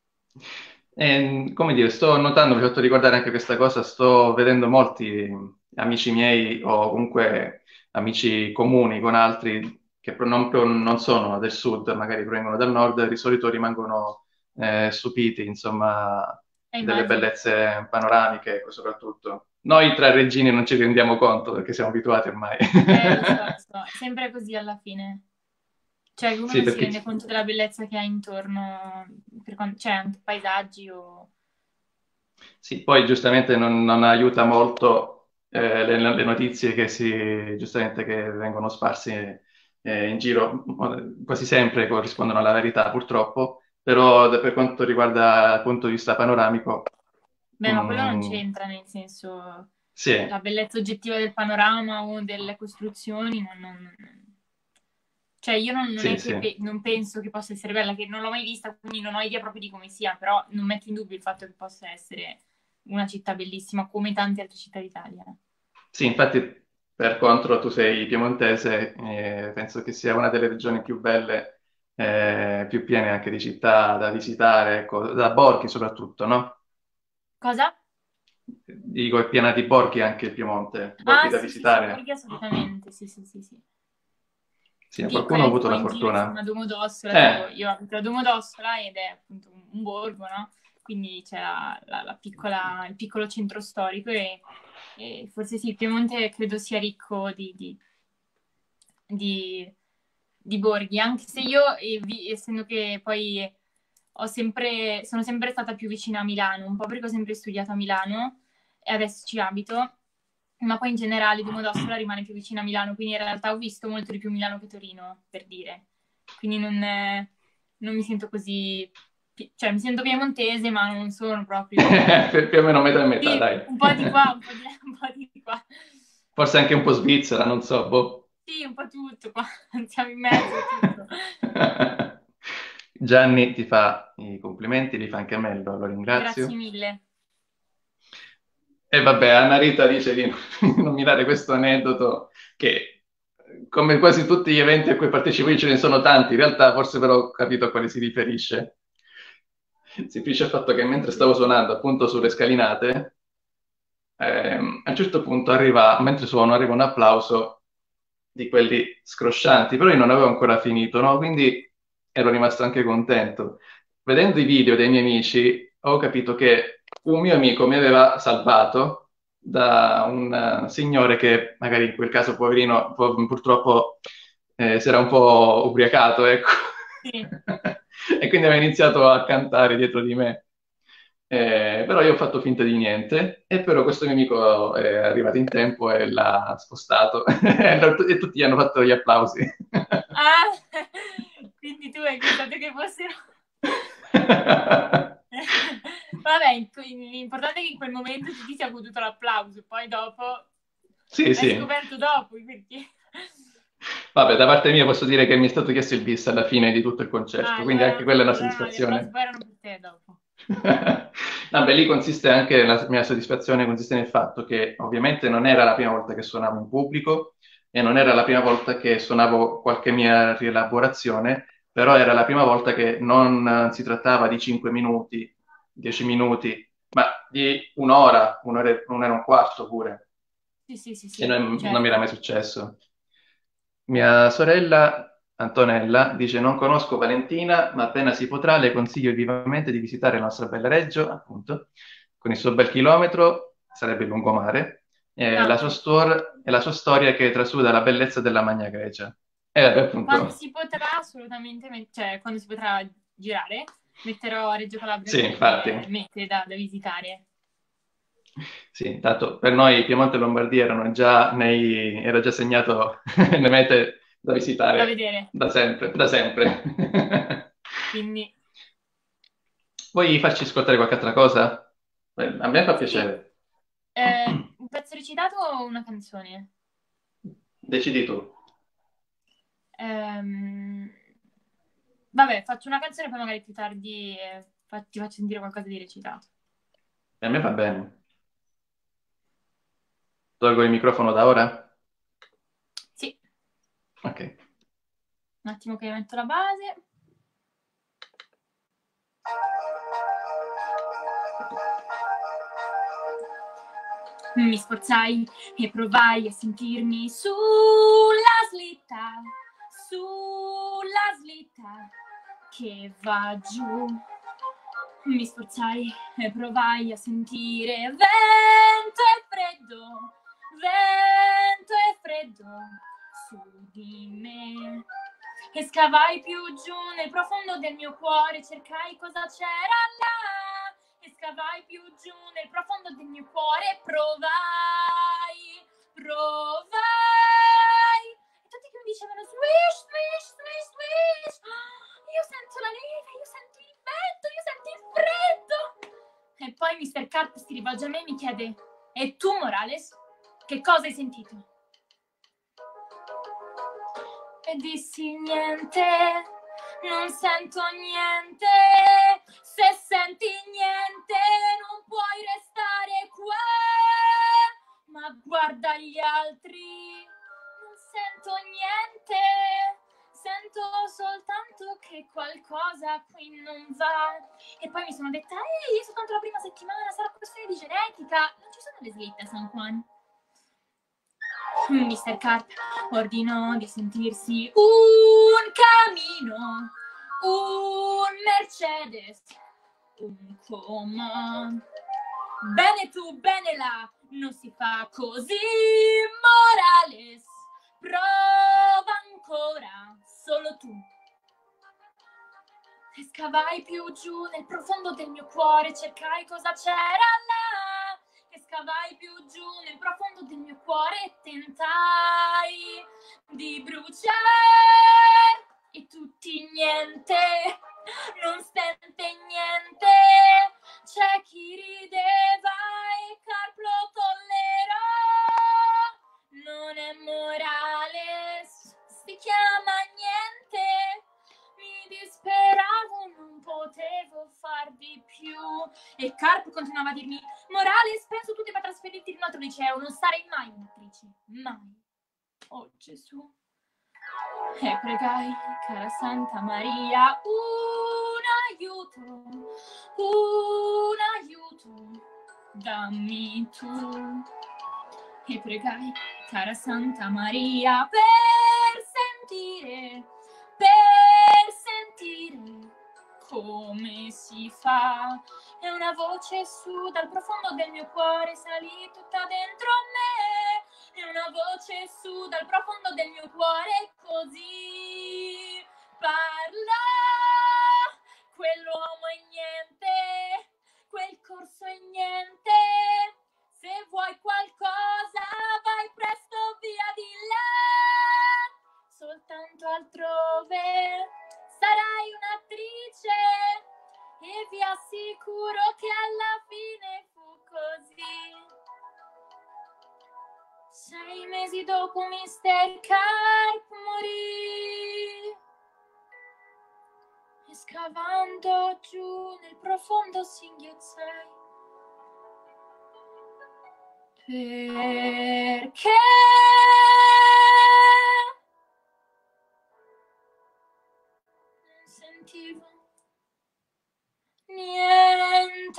Come dire, sto notando, mi hai fatto ricordare anche questa cosa, sto vedendo molti amici miei o comunque amici comuni con altri che non sono del sud, magari provengono dal nord, di solito rimangono stupiti, insomma, delle Immagino. bellezze panoramiche, soprattutto. Noi tra regini non ci rendiamo conto perché siamo abituati ormai. Lo so, è sempre così alla fine. Cioè, uno Sì, non si perché rende conto della bellezza che ha intorno, cioè anche paesaggi o... sì, poi giustamente non aiuta molto le notizie giustamente che vengono sparse in giro quasi sempre corrispondono alla verità, purtroppo, però per quanto riguarda il punto di vista panoramico, Beh, ma quello non mm, c'entra, nel senso, sì, la bellezza oggettiva del panorama o delle costruzioni cioè, io non sì, è sì. che non penso che possa essere bella, che non l'ho mai vista, quindi non ho idea proprio di come sia, però non metto in dubbio il fatto che possa essere una città bellissima come tante altre città d'Italia. Sì, infatti, per contro, tu sei piemontese, penso che sia una delle regioni più belle, più piene anche di città da visitare, ecco, da borghi soprattutto, no? Cosa? Dico, è piena di borghi anche il Piemonte, borghi Ah, da sì, sì, sì, visitare. borghi assolutamente, sì, sì, sì, sì. Sì, a qualcuno Piccole, ha tipo avuto la in giro insieme fortuna. a Domodossola, Eh, tipo io abito a Domodossola ed è appunto un borgo, no? Quindi c'è il piccolo centro storico e forse sì, il Piemonte credo sia ricco di- di borghi, anche se io, essendo che poi sono sempre stata più vicina a Milano, un po' perché ho sempre studiato a Milano e adesso ci abito, ma poi in generale Domodossola rimane più vicina a Milano, quindi in realtà ho visto molto di più Milano che Torino, per dire. Quindi non mi sento così, cioè mi sento piemontese, ma non sono proprio... più o meno metà e metà, Sì, dai. un po' di qua, un po' di là, un po' di qua. Forse anche un po' Svizzera, non so, boh. Sì, un po' tutto qua, siamo in mezzo a tutto. Gianni ti fa i complimenti, li fa anche a me, lo Grazie ringrazio. mille. E vabbè, Anna Rita dice di nominare questo aneddoto che, come quasi tutti gli eventi a cui partecipo io, ce ne sono tanti, in realtà forse però ho capito a quale si riferisce. Si riferisce al fatto che mentre stavo suonando appunto sulle scalinate, a un certo punto mentre suono, arriva un applauso di quelli scroscianti, però io non avevo ancora finito, no? Quindi ero rimasto anche contento. Vedendo i video dei miei amici, ho capito che un mio amico mi aveva salvato da un signore che magari in quel caso, poverino, purtroppo si era un po' ubriacato, ecco. Sì. E quindi aveva iniziato a cantare dietro di me. Però io ho fatto finta di niente, e però questo mio amico è arrivato in tempo e l'ha spostato e tutti gli hanno fatto gli applausi. Ah, quindi tu hai pensato che fossero... Vabbè, l'importante è che in quel momento tu ti sia goduto l'applauso, poi dopo Sì, l'hai sì. scoperto dopo, perché... Vabbè, da parte mia posso dire che mi è stato chiesto il bis alla fine di tutto il Ah, concerto, quindi anche quella è una allora no, gli applausi soddisfazione. poi erano per te dopo. Vabbè, lì consiste anche la mia soddisfazione, consiste nel fatto che ovviamente non era la prima volta che suonavo in pubblico e non era la prima volta che suonavo qualche mia rielaborazione, però era la prima volta che non si trattava di 5 minuti, 10 minuti, ma di un'ora e un quarto pure, Sì, sì, sì, e sì, non mi era mai certo. successo. Mia sorella Antonella dice: Non conosco Valentina, ma appena si potrà le consiglio vivamente di visitare la nostra bella Reggio, appunto, con il suo bel chilometro, sarebbe il lungomare, Esatto. e la sua storia che trasuda la bellezza della Magna Grecia. E vabbè, Quando appunto, si potrà assolutamente, cioè quando si potrà girare, metterò Reggio Calabria sì, tra le infatti. mie mete da visitare. Sì, intanto per noi Piemonte e Lombardia era già segnato le mete da Da visitare vedere. da sempre, da sempre. Quindi, Vuoi farci ascoltare qualche altra cosa? A me fa sì, piacere. un pezzo recitato o una canzone? Decidi tu. Ehm, Vabbè, faccio una canzone, poi magari più tardi ti faccio sentire qualcosa di recitato. A me va bene. Tolgo il microfono da ora? Sì, Ok. un attimo che metto la base. Mi sforzai e provai a sentirmi sulla slitta che va giù. Mi sforzai e provai a sentire vento e freddo su di me. E scavai più giù nel profondo del mio cuore, cercai cosa c'era là. E scavai più giù nel profondo del mio cuore, provai Carp si rivolge a me e mi chiede: e tu, Morales, che cosa hai sentito? E dissi: niente, non sento niente. Se senti niente non puoi restare qua. Ma guarda gli altri, non sento niente. Sento soltanto che qualcosa qui non va. E poi mi sono detta: ehi, è soltanto la prima settimana, sarà questione di genetica. Non ci sono le slitte a San Juan. Mr. Carp ordinò di sentirsi un camino, un Mercedes, un coma. Bene tu, bene là, non si fa così, Morales. Prova ancora, solo tu. E scavai più giù nel profondo del mio cuore, cercai cosa c'era là. E scavai più giù nel profondo del mio cuore e tentai di bruciare. E tutti niente, non sente niente. C'è chi rideva e Carp lo tollerò. Non è Morales, si chiama niente. Mi disperavo, non potevo far di più. E Carp continuava a dirmi: Morales, penso tu debba trasferirti in un altro liceo, non sarai mai un'attrice, mai. Oh Gesù. E pregai, cara Santa Maria, un aiuto, dammi tu. E pregai, cara Santa Maria, per sentire come si fa. E una voce su dal profondo del mio cuore salì tutta dentro me. E una voce su dal profondo del mio cuore così parla. Quell'uomo è niente, quel corso è niente. Se vuoi qualcosa vai presto via di là. Soltanto altrove sarai un'attrice e vi assicuro che alla fine fu così. 6 mesi dopo Mr. Carp morì e scavando giù nel profondo singhiozzai. Perché non sentivo niente.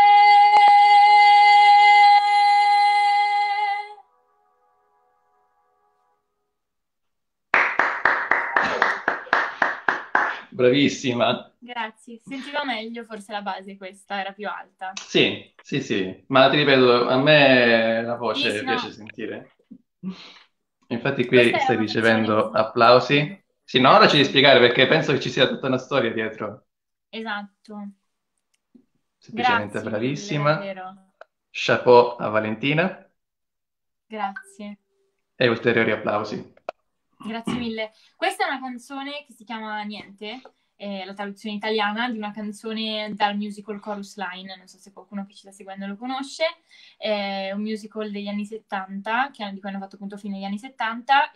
Bravissima. Grazie, sentiva meglio forse la base questa, era più alta. Sì, sì, sì, ma ti ripeto, a me la Sì, voce sì, piace no. sentire. Infatti Questa qui è stai una canzone ricevendo così. applausi. Sì, no, ora ci devi Grazie. spiegare perché penso che ci sia tutta una storia dietro. Esatto. Semplicemente Grazie mille, bravissima. davvero. Chapeau a Valentina Grazie. e ulteriori applausi. Grazie mille. Questa è una canzone che si chiama Niente, la traduzione italiana di una canzone dal musical Chorus Line, non so se qualcuno che ci sta seguendo lo conosce, è un musical degli anni 70, di cui hanno fatto appunto fine negli anni 70,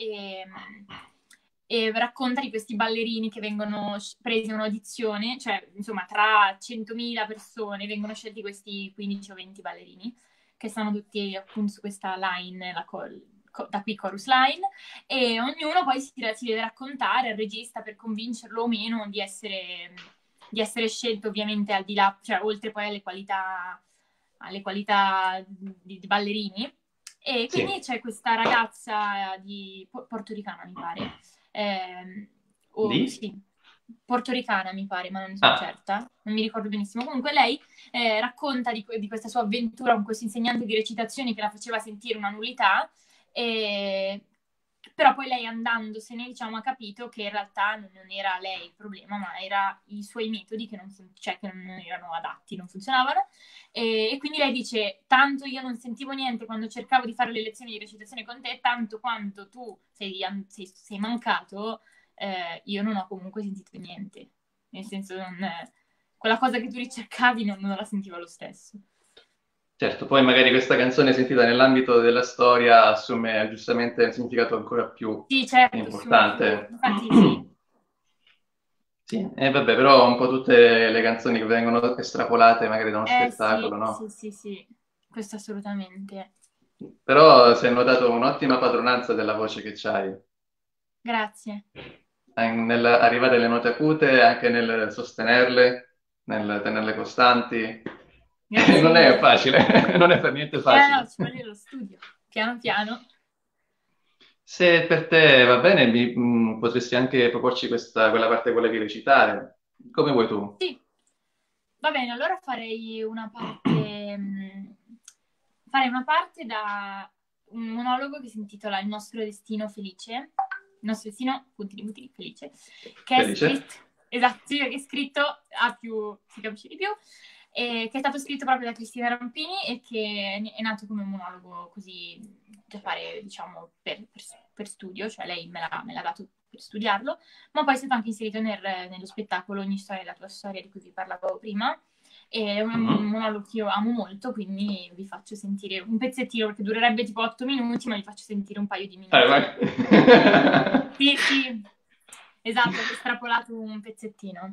e racconta di questi ballerini che vengono presi in un'audizione, cioè insomma tra 100.000 persone vengono scelti questi 15 o 20 ballerini, che stanno tutti appunto su questa line, da qui Chorus Line, e ognuno poi si deve raccontare al regista per convincerlo o meno di essere scelto, ovviamente al di là, cioè oltre poi alle qualità di ballerini. E quindi Sì, c'è questa ragazza portoricana, mi pare, di? sì, portoricana mi pare, ma non ne sono Ah, certa, non mi ricordo benissimo. Comunque lei racconta di questa sua avventura con questo insegnante di recitazione che la faceva sentire una nullità, e... però poi lei andandosene, diciamo, ha capito che in realtà non era lei il problema, ma era i suoi metodi che non erano adatti, non funzionavano. E quindi lei dice: tanto io non sentivo niente quando cercavo di fare le lezioni di recitazione con te, tanto quanto tu sei mancato, io non ho comunque sentito niente. Nel senso, quella cosa che tu ricercavi non la sentivo lo stesso. Certo, poi magari questa canzone sentita nell'ambito della storia assume giustamente un significato ancora più Sì, certo, assume più, importante. infatti sì. Sì, e vabbè, però un po' tutte le canzoni che vengono estrapolate magari da uno Sì, spettacolo, sì, no? sì, sì, questo assolutamente. Però si è notato un'ottima padronanza della voce che c'hai, Grazie. nell'arrivare alle note acute, anche nel sostenerle, nel tenerle costanti. Grazie Non è mille. facile, non è per niente No, facile. ci vuole lo studio, piano piano. Se per te va bene, potresti anche proporci quella parte che volevi recitare, come vuoi tu. Sì, va bene, allora farei una parte da un monologo che si intitola Il nostro destino felice, il nostro destino, puntini, puntini, felice, che è Felice? scritto, esatto, sì, perché è scritto a più, si capisce di più, e che è stato scritto proprio da Cristina Rampini e che è nato come un monologo così da fare, diciamo, per studio, cioè lei me l'ha dato per studiarlo, ma poi è stato anche inserito nello spettacolo Ogni storia è la tua storia di cui vi parlavo prima. È un Mhm. monologo che io amo molto, quindi vi faccio sentire un pezzettino perché durerebbe tipo 8 minuti, ma vi faccio sentire un paio di Vai. minuti. Sì, sì, esatto, ho estrapolato un pezzettino.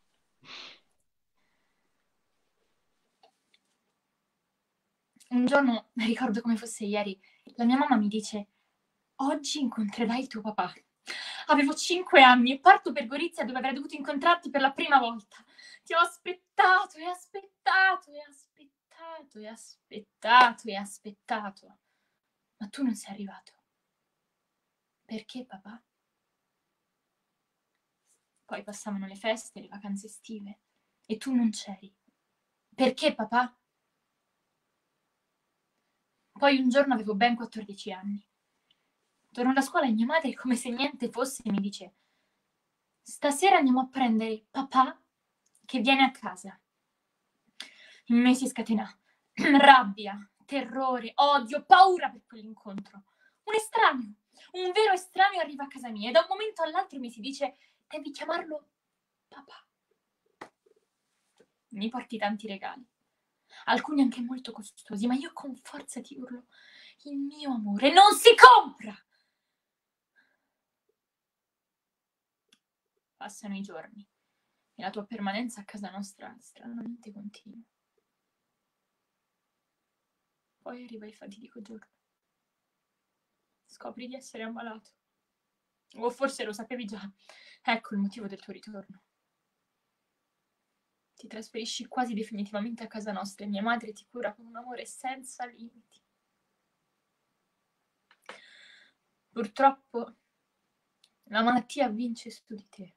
Un giorno, mi ricordo come fosse ieri, la mia mamma mi dice: Oggi incontrerai il tuo papà. Avevo 5 anni e parto per Gorizia dove avrei dovuto incontrarti per la prima volta. Ti ho aspettato e aspettato e aspettato e aspettato e aspettato. Ma tu non sei arrivato. Perché, papà? Poi passavano le feste, le vacanze estive e tu non c'eri. Perché, papà? Poi un giorno avevo ben 14 anni. Torno da scuola e mia madre, come se niente fosse, mi dice: Stasera andiamo a prendere papà che viene a casa. In me si scatena rabbia, terrore, odio, paura per quell'incontro. Un estraneo, un vero estraneo arriva a casa mia e da un momento all'altro mi si dice: Devi chiamarlo papà. Mi porti tanti regali, alcuni anche molto costosi, ma io con forza ti urlo: Il mio amore non si compra! Passano i giorni e la tua permanenza a casa nostra stranamente continua. Poi arriva il fatidico giorno. Scopri di essere ammalato. O forse lo sapevi già. Ecco il motivo del tuo ritorno. Ti trasferisci quasi definitivamente a casa nostra e mia madre ti cura con un amore senza limiti. Purtroppo la malattia vince su di te.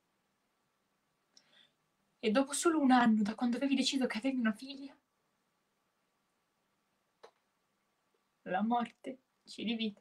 E dopo solo un anno da quando avevi deciso che avevi una figlia, la morte ci divide.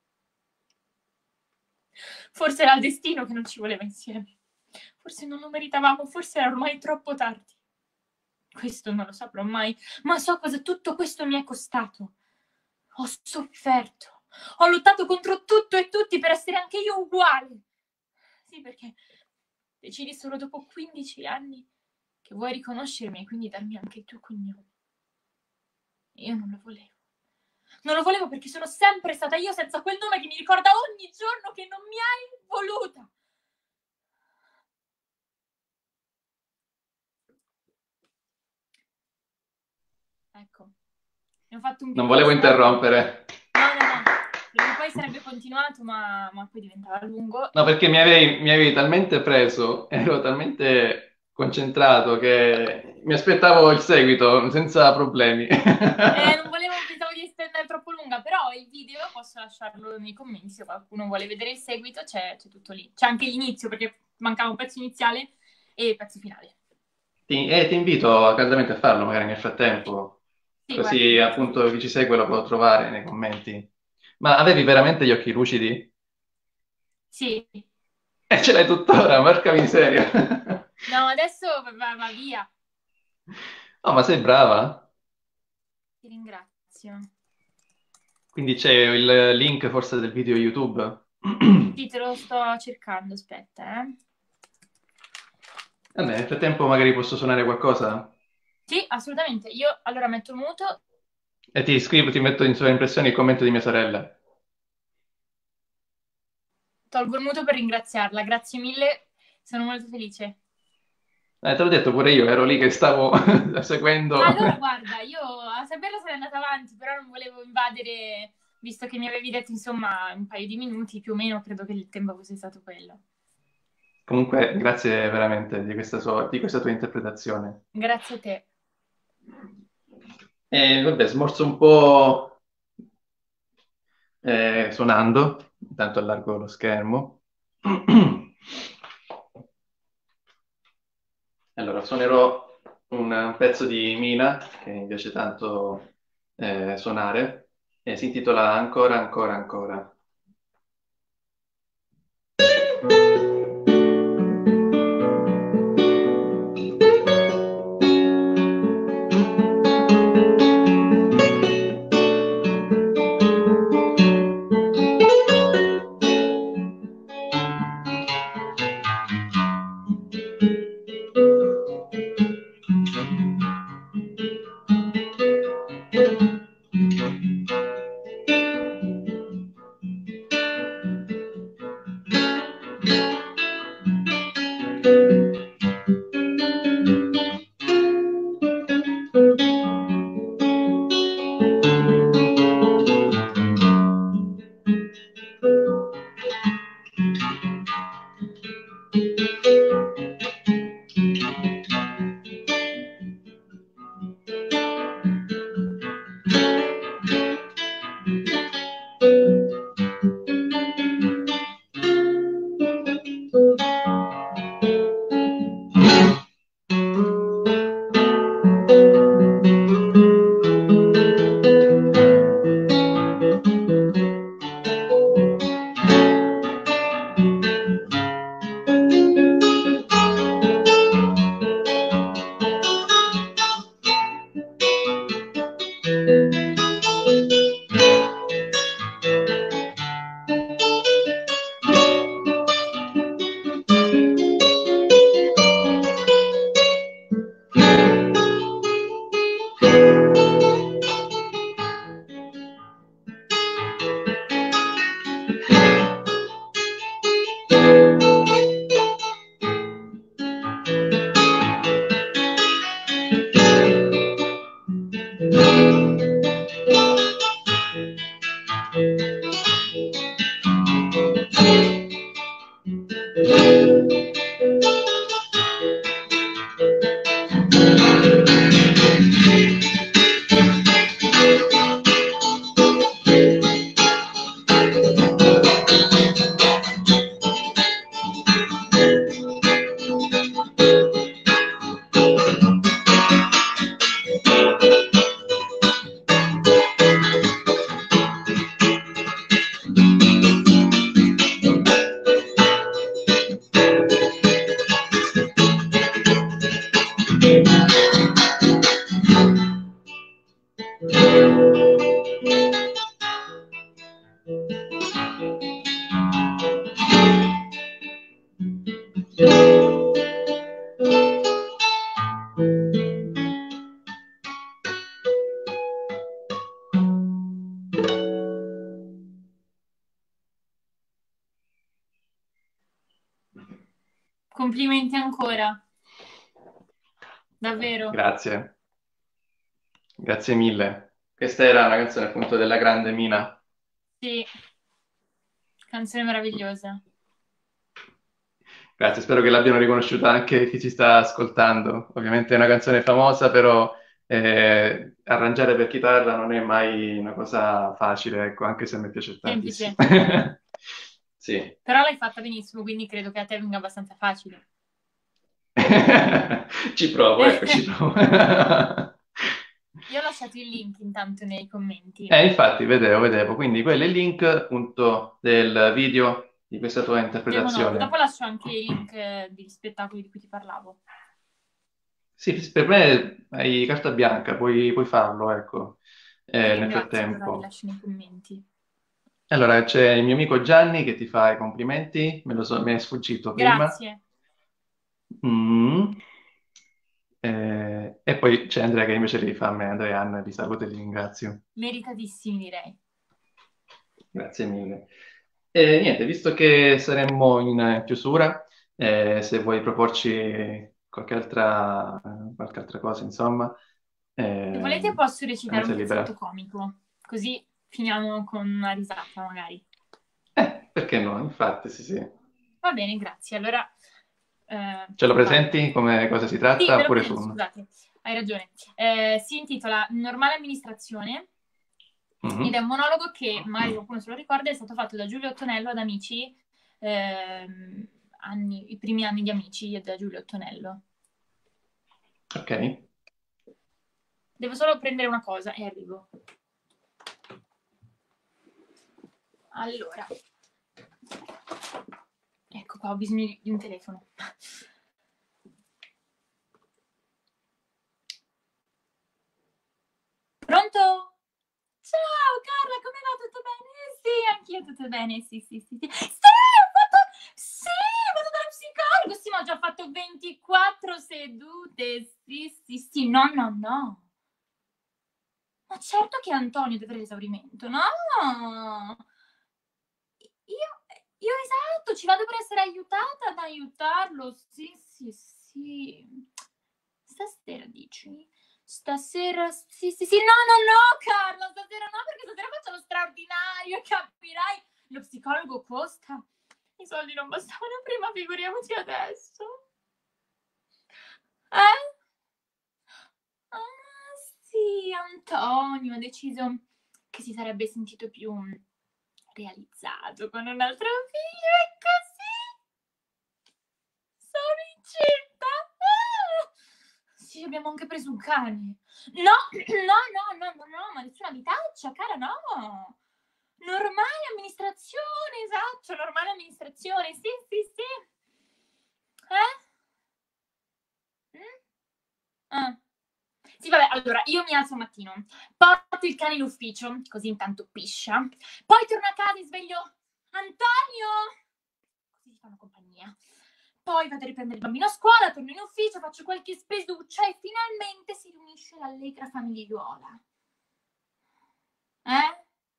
Forse era il destino che non ci voleva insieme. Forse non lo meritavamo, forse era ormai troppo tardi. Questo non lo saprò mai, ma so cosa tutto questo mi è costato. Ho sofferto, ho lottato contro tutto e tutti per essere anche io uguale. Sì, perché decidi solo dopo 15 anni che vuoi riconoscermi e quindi darmi anche il tuo cognome. Io non lo volevo. Non lo volevo perché sono sempre stata io senza quel nome che mi ricorda ogni giorno che non mi hai voluta. Ecco, ne ho fatto un Non piccolo volevo estratto. interrompere. No, perché poi sarebbe continuato, ma poi diventava lungo. No, perché mi avevi talmente preso, ero talmente concentrato che mi aspettavo il seguito senza problemi. Non volevo, pensavo di estendere troppo lunga, però il video posso lasciarlo nei commenti se qualcuno vuole vedere il seguito, c'è tutto lì. C'è anche l'inizio perché mancava un pezzo iniziale e il pezzo finale. Ti invito caldamente a farlo magari nel frattempo, Sì, guarda, così appunto chi ci segue lo può trovare nei commenti. Ma avevi veramente gli occhi lucidi? sì. E ce l'hai tuttora, porca miseria. No, adesso va via. Oh, ma sei brava? Ti ringrazio. Quindi c'è il link forse del video YouTube? Sì, te lo sto cercando, aspetta, eh. Vabbè, nel frattempo magari posso suonare qualcosa? Sì, assolutamente. Io allora metto muto E ti scrivo, ti metto in sovraimpressione il commento di mia sorella. Tolgo il muto per ringraziarla. Grazie mille, sono molto felice. Te l'ho detto pure io, ero lì che stavo Ma seguendo. allora, guarda, io a saperlo sarei andata avanti, però non volevo invadere, visto che mi avevi detto, insomma, un paio di minuti, più o meno, credo che il tempo fosse stato quello. Comunque, grazie veramente di questa tua interpretazione. Grazie a te. E vabbè, smorzo un po' suonando, intanto allargo lo schermo. Allora, suonerò un pezzo di Mina che mi piace tanto suonare e si intitola Ancora, ancora, ancora. Complimenti ancora, davvero. Grazie, grazie mille. Questa era una canzone appunto della grande Mina. Sì, canzone meravigliosa. Grazie, spero che l'abbiano riconosciuta anche chi ci sta ascoltando. Ovviamente è una canzone famosa, però arrangiare per chitarra non è mai una cosa facile, ecco, anche se a me piace tantissimo. Semplice. Sì. Però l'hai fatta benissimo, quindi credo che a te venga abbastanza facile. Ci provo, ecco, ci provo. Io ho lasciato il link intanto nei commenti. Infatti, vedevo. Quindi quello è il link appunto del video di questa tua Premo noto. Dopo interpretazione. lascio anche i link degli spettacoli di cui ti parlavo. Sì, per me hai carta bianca, puoi farlo, ecco, Ti nel ringrazio, allora li frattempo. lascio nei commenti. Allora, c'è il mio amico Gianni che ti fa i complimenti, mi è sfuggito prima. Grazie. Mm. E poi c'è Andrea che invece li fa a me, Andrea, Anna, li saluto e li ringrazio. Meritatissimi, direi. Grazie mille. Niente, visto che saremmo in chiusura, se vuoi proporci qualche altra cosa, insomma, Se volete eh, posso a me recitare un sei pezzetto libera. comico, così finiamo con una risata magari. Perché no? Infatti, sì, sì. Va bene, grazie. Allora, Ce lo parto. presenti? Come cosa si Sì, tratta? ve lo Oppure presento, su... scusate, hai ragione. Si intitola Normale amministrazione ed è Mhm. un monologo che magari qualcuno se lo ricorda, è stato fatto da Giulio Ottonello ad Amici, i primi anni di Amici da Giulio Ottonello. Ok. Devo solo prendere una cosa e arrivo. Allora, ecco qua, ho bisogno di un telefono. Pronto? Ciao Carla, come va? Tutto bene? Sì, anch'io tutto bene, sì, sì, sì, sì. Sì, vado dallo psicologo, sì, ma ho già fatto 24 sedute, sì, sì, sì, no, no, no. Ma certo che Antonio deve l'esaurimento, no? Io esatto, ci vado per essere aiutata ad aiutarlo, sì, sì, sì. Stasera dici? Stasera, sì, sì, sì, no, no, no, Carlo, stasera no, perché stasera faccio lo straordinario, capirai? Lo psicologo costa. I soldi non bastavano prima, figuriamoci adesso. Eh? Ah, sì, Antonio ha deciso che si sarebbe sentito più realizzato con un altro figlio e così sono incinta. Ah! Sì, abbiamo anche preso un cane. No, no, no, no, no, no, ma nessuna vitaccia, cara, no. Normale amministrazione, esatto, normale amministrazione, sì, sì, sì. Eh? Mm? Ah. Sì, vabbè, allora io mi alzo al mattino, porto il cane in ufficio, così intanto piscia, poi torno a casa e sveglio Antonio, così gli fanno compagnia. Poi vado a riprendere il bambino a scuola, torno in ufficio, faccio qualche spesuccia e finalmente si riunisce l'allegra famigliuola. Eh?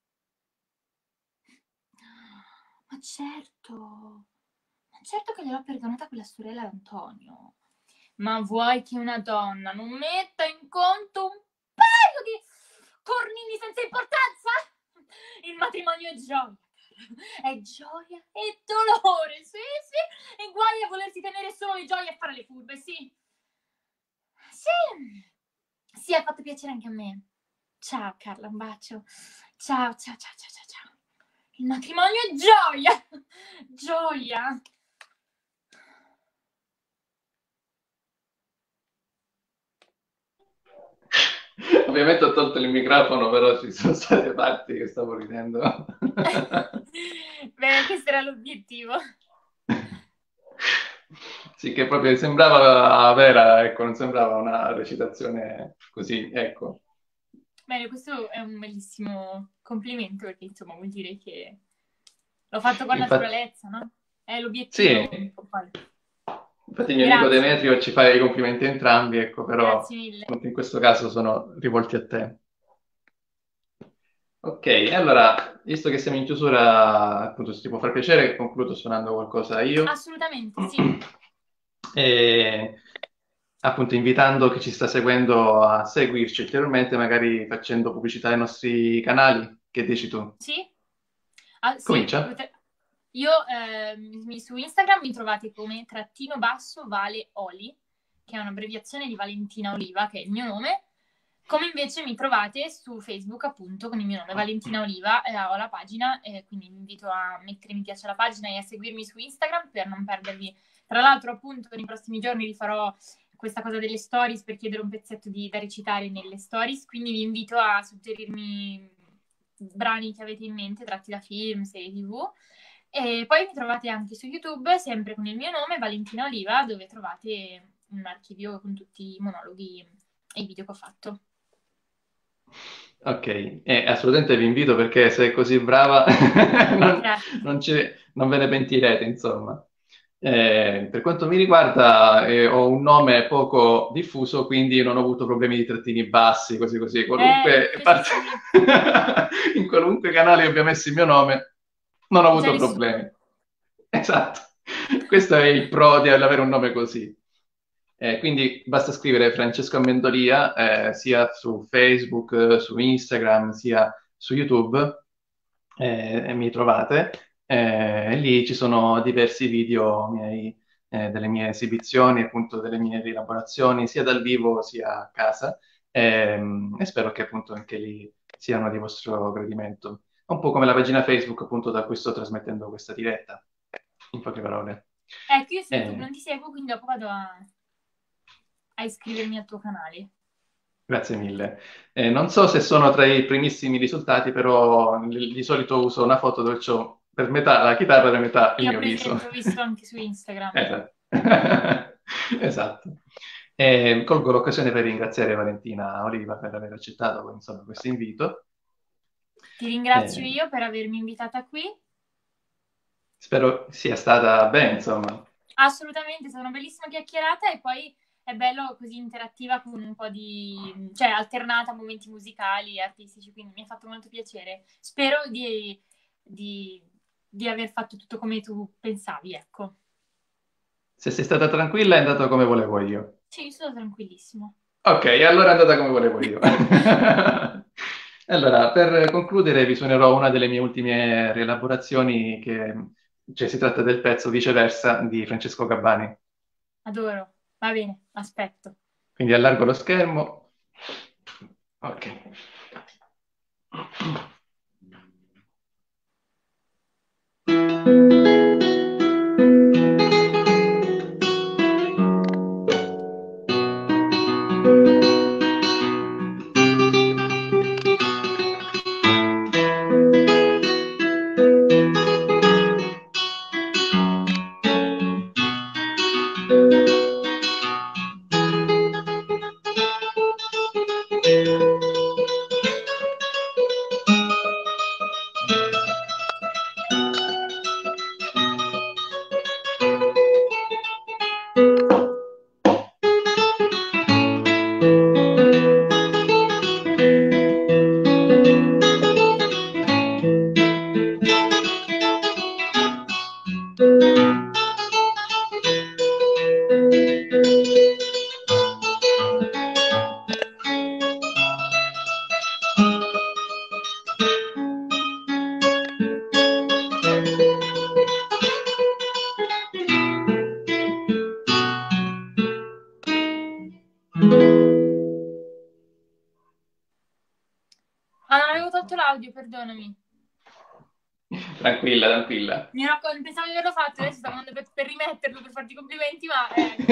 Ma certo che gliel'ho perdonata quella sorella d'Antonio. Ma vuoi che una donna non metta in conto un paio di cornini senza importanza? Il matrimonio è gioia, è gioia e dolore, sì, sì, e guai a volersi tenere solo le gioie e fare le furbe, sì. Sì, sì, ha fatto piacere anche a me. Ciao Carla, un bacio. Ciao, ciao, ciao, ciao, ciao, ciao. Il matrimonio è gioia, gioia. Ovviamente ho tolto il microfono, però ci sono state parti che stavo ridendo. Beh, questo era l'obiettivo. Sì, che proprio sembrava vera, ecco, non sembrava una recitazione così, ecco. Bene, questo è un bellissimo complimento perché insomma vuol dire che l'ho fatto con Infatti, naturalezza, no? È l'obiettivo sì, principale. infatti il mio amico Grazie, Demetrio ci fa i complimenti a entrambi, ecco, però grazie mille. appunto in questo caso sono rivolti a te. Ok, allora, visto che siamo in chiusura, appunto, se ti può far piacere, che concludo suonando qualcosa io. Assolutamente, sì. E appunto invitando chi ci sta seguendo a seguirci ulteriormente, magari facendo pubblicità ai nostri canali. Che dici tu? Sì? Ah, sì, Comincia? io su Instagram mi trovate come trattino basso Vale Oli, che è un'abbreviazione di Valentina Oliva, che è il mio nome. Come invece mi trovate su Facebook appunto con il mio nome Valentina Oliva, ho la pagina, quindi vi invito a mettere mi piace alla pagina e a seguirmi su Instagram per non perdervi. Tra l'altro appunto nei prossimi giorni rifarò questa cosa delle stories per chiedere un pezzetto da recitare nelle stories, quindi vi invito a suggerirmi brani che avete in mente tratti da film, serie TV. E poi mi trovate anche su YouTube, sempre con il mio nome, Valentina Oliva, dove trovate un archivio con tutti i monologhi e i video che ho fatto. Ok, assolutamente vi invito perché se è così brava non, Grazie. non ve ne pentirete, insomma. Per quanto mi riguarda, ho un nome poco diffuso, quindi non ho avuto problemi di trattini bassi, così così. Io invece sì, In qualunque canale abbia messo il mio nome, non ho già avuto problemi. nessuno. Esatto. Questo è il pro di avere un nome così. Quindi basta scrivere Francesco Amendolia, sia su Facebook, su Instagram, sia su YouTube, e mi trovate. E lì ci sono diversi video miei, delle mie esibizioni, appunto delle mie rielaborazioni, sia dal vivo sia a casa. E spero che appunto anche lì siano di vostro gradimento. Un po' come la pagina Facebook, appunto, da cui sto trasmettendo questa diretta, in poche parole. Ecco, io su YouTube Eh, non ti seguo, quindi dopo vado a iscrivermi al tuo canale. Grazie mille. Non so se sono tra i primissimi risultati, però di solito uso una foto dove c'ho per metà la chitarra e per metà il Io ho mio viso. presente, ho visto anche su Instagram. Esatto. Esatto. Colgo l'occasione per ringraziare Valentina Oliva per aver accettato, insomma, questo invito. Ti ringrazio Eh, io per avermi invitata qui. Spero sia stata bene, insomma. Assolutamente, è stata una bellissima chiacchierata e poi è bello così interattiva con un po' di, cioè alternata a momenti musicali e artistici, quindi mi ha fatto molto piacere. Spero di, di aver fatto tutto come tu pensavi, ecco. Se sei stata tranquilla è andato come volevo io. Sì, sono tranquillissimo. Ok, allora è andata come volevo io. Allora, per concludere, vi suonerò una delle mie ultime rielaborazioni, cioè si tratta del pezzo Viceversa di Francesco Gabbani. Adoro. Va bene, aspetto. Quindi allargo lo schermo. Ok. Ah, non avevo tolto l'audio, perdonami. Tranquilla, tranquilla. Pensavo di averlo fatto, adesso stavo andando per rimetterlo, per farti i complimenti, ma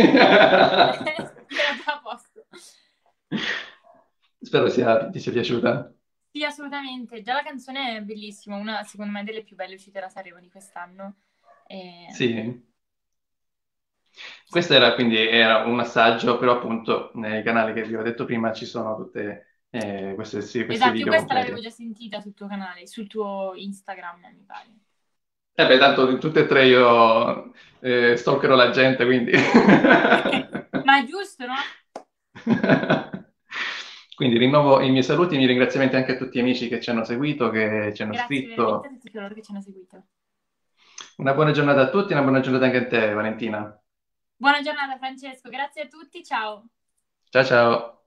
era già a posto. Spero ti sia piaciuta. Sì, assolutamente. Già la canzone è bellissima, una secondo me delle più belle uscite da Sanremo di quest'anno. Sì. Sì. Questo era un assaggio, però appunto nei canali che vi ho detto prima ci sono tutte sì, questi Esatto, io video questa l'avevo completi. già sentita sul tuo canale, sul tuo Instagram, mi pare. E beh, tanto in tutte e tre io stalkerò la gente, quindi... Ma è giusto, no? Quindi rinnovo i miei saluti e i miei ringraziamenti anche a tutti gli amici che ci hanno seguito, che ci hanno Grazie veramente a scritto. tutti coloro che ci hanno seguito. Una buona giornata a tutti, una buona giornata anche a te, Valentina. Buona giornata, Francesco. Grazie a tutti. Ciao. Ciao ciao.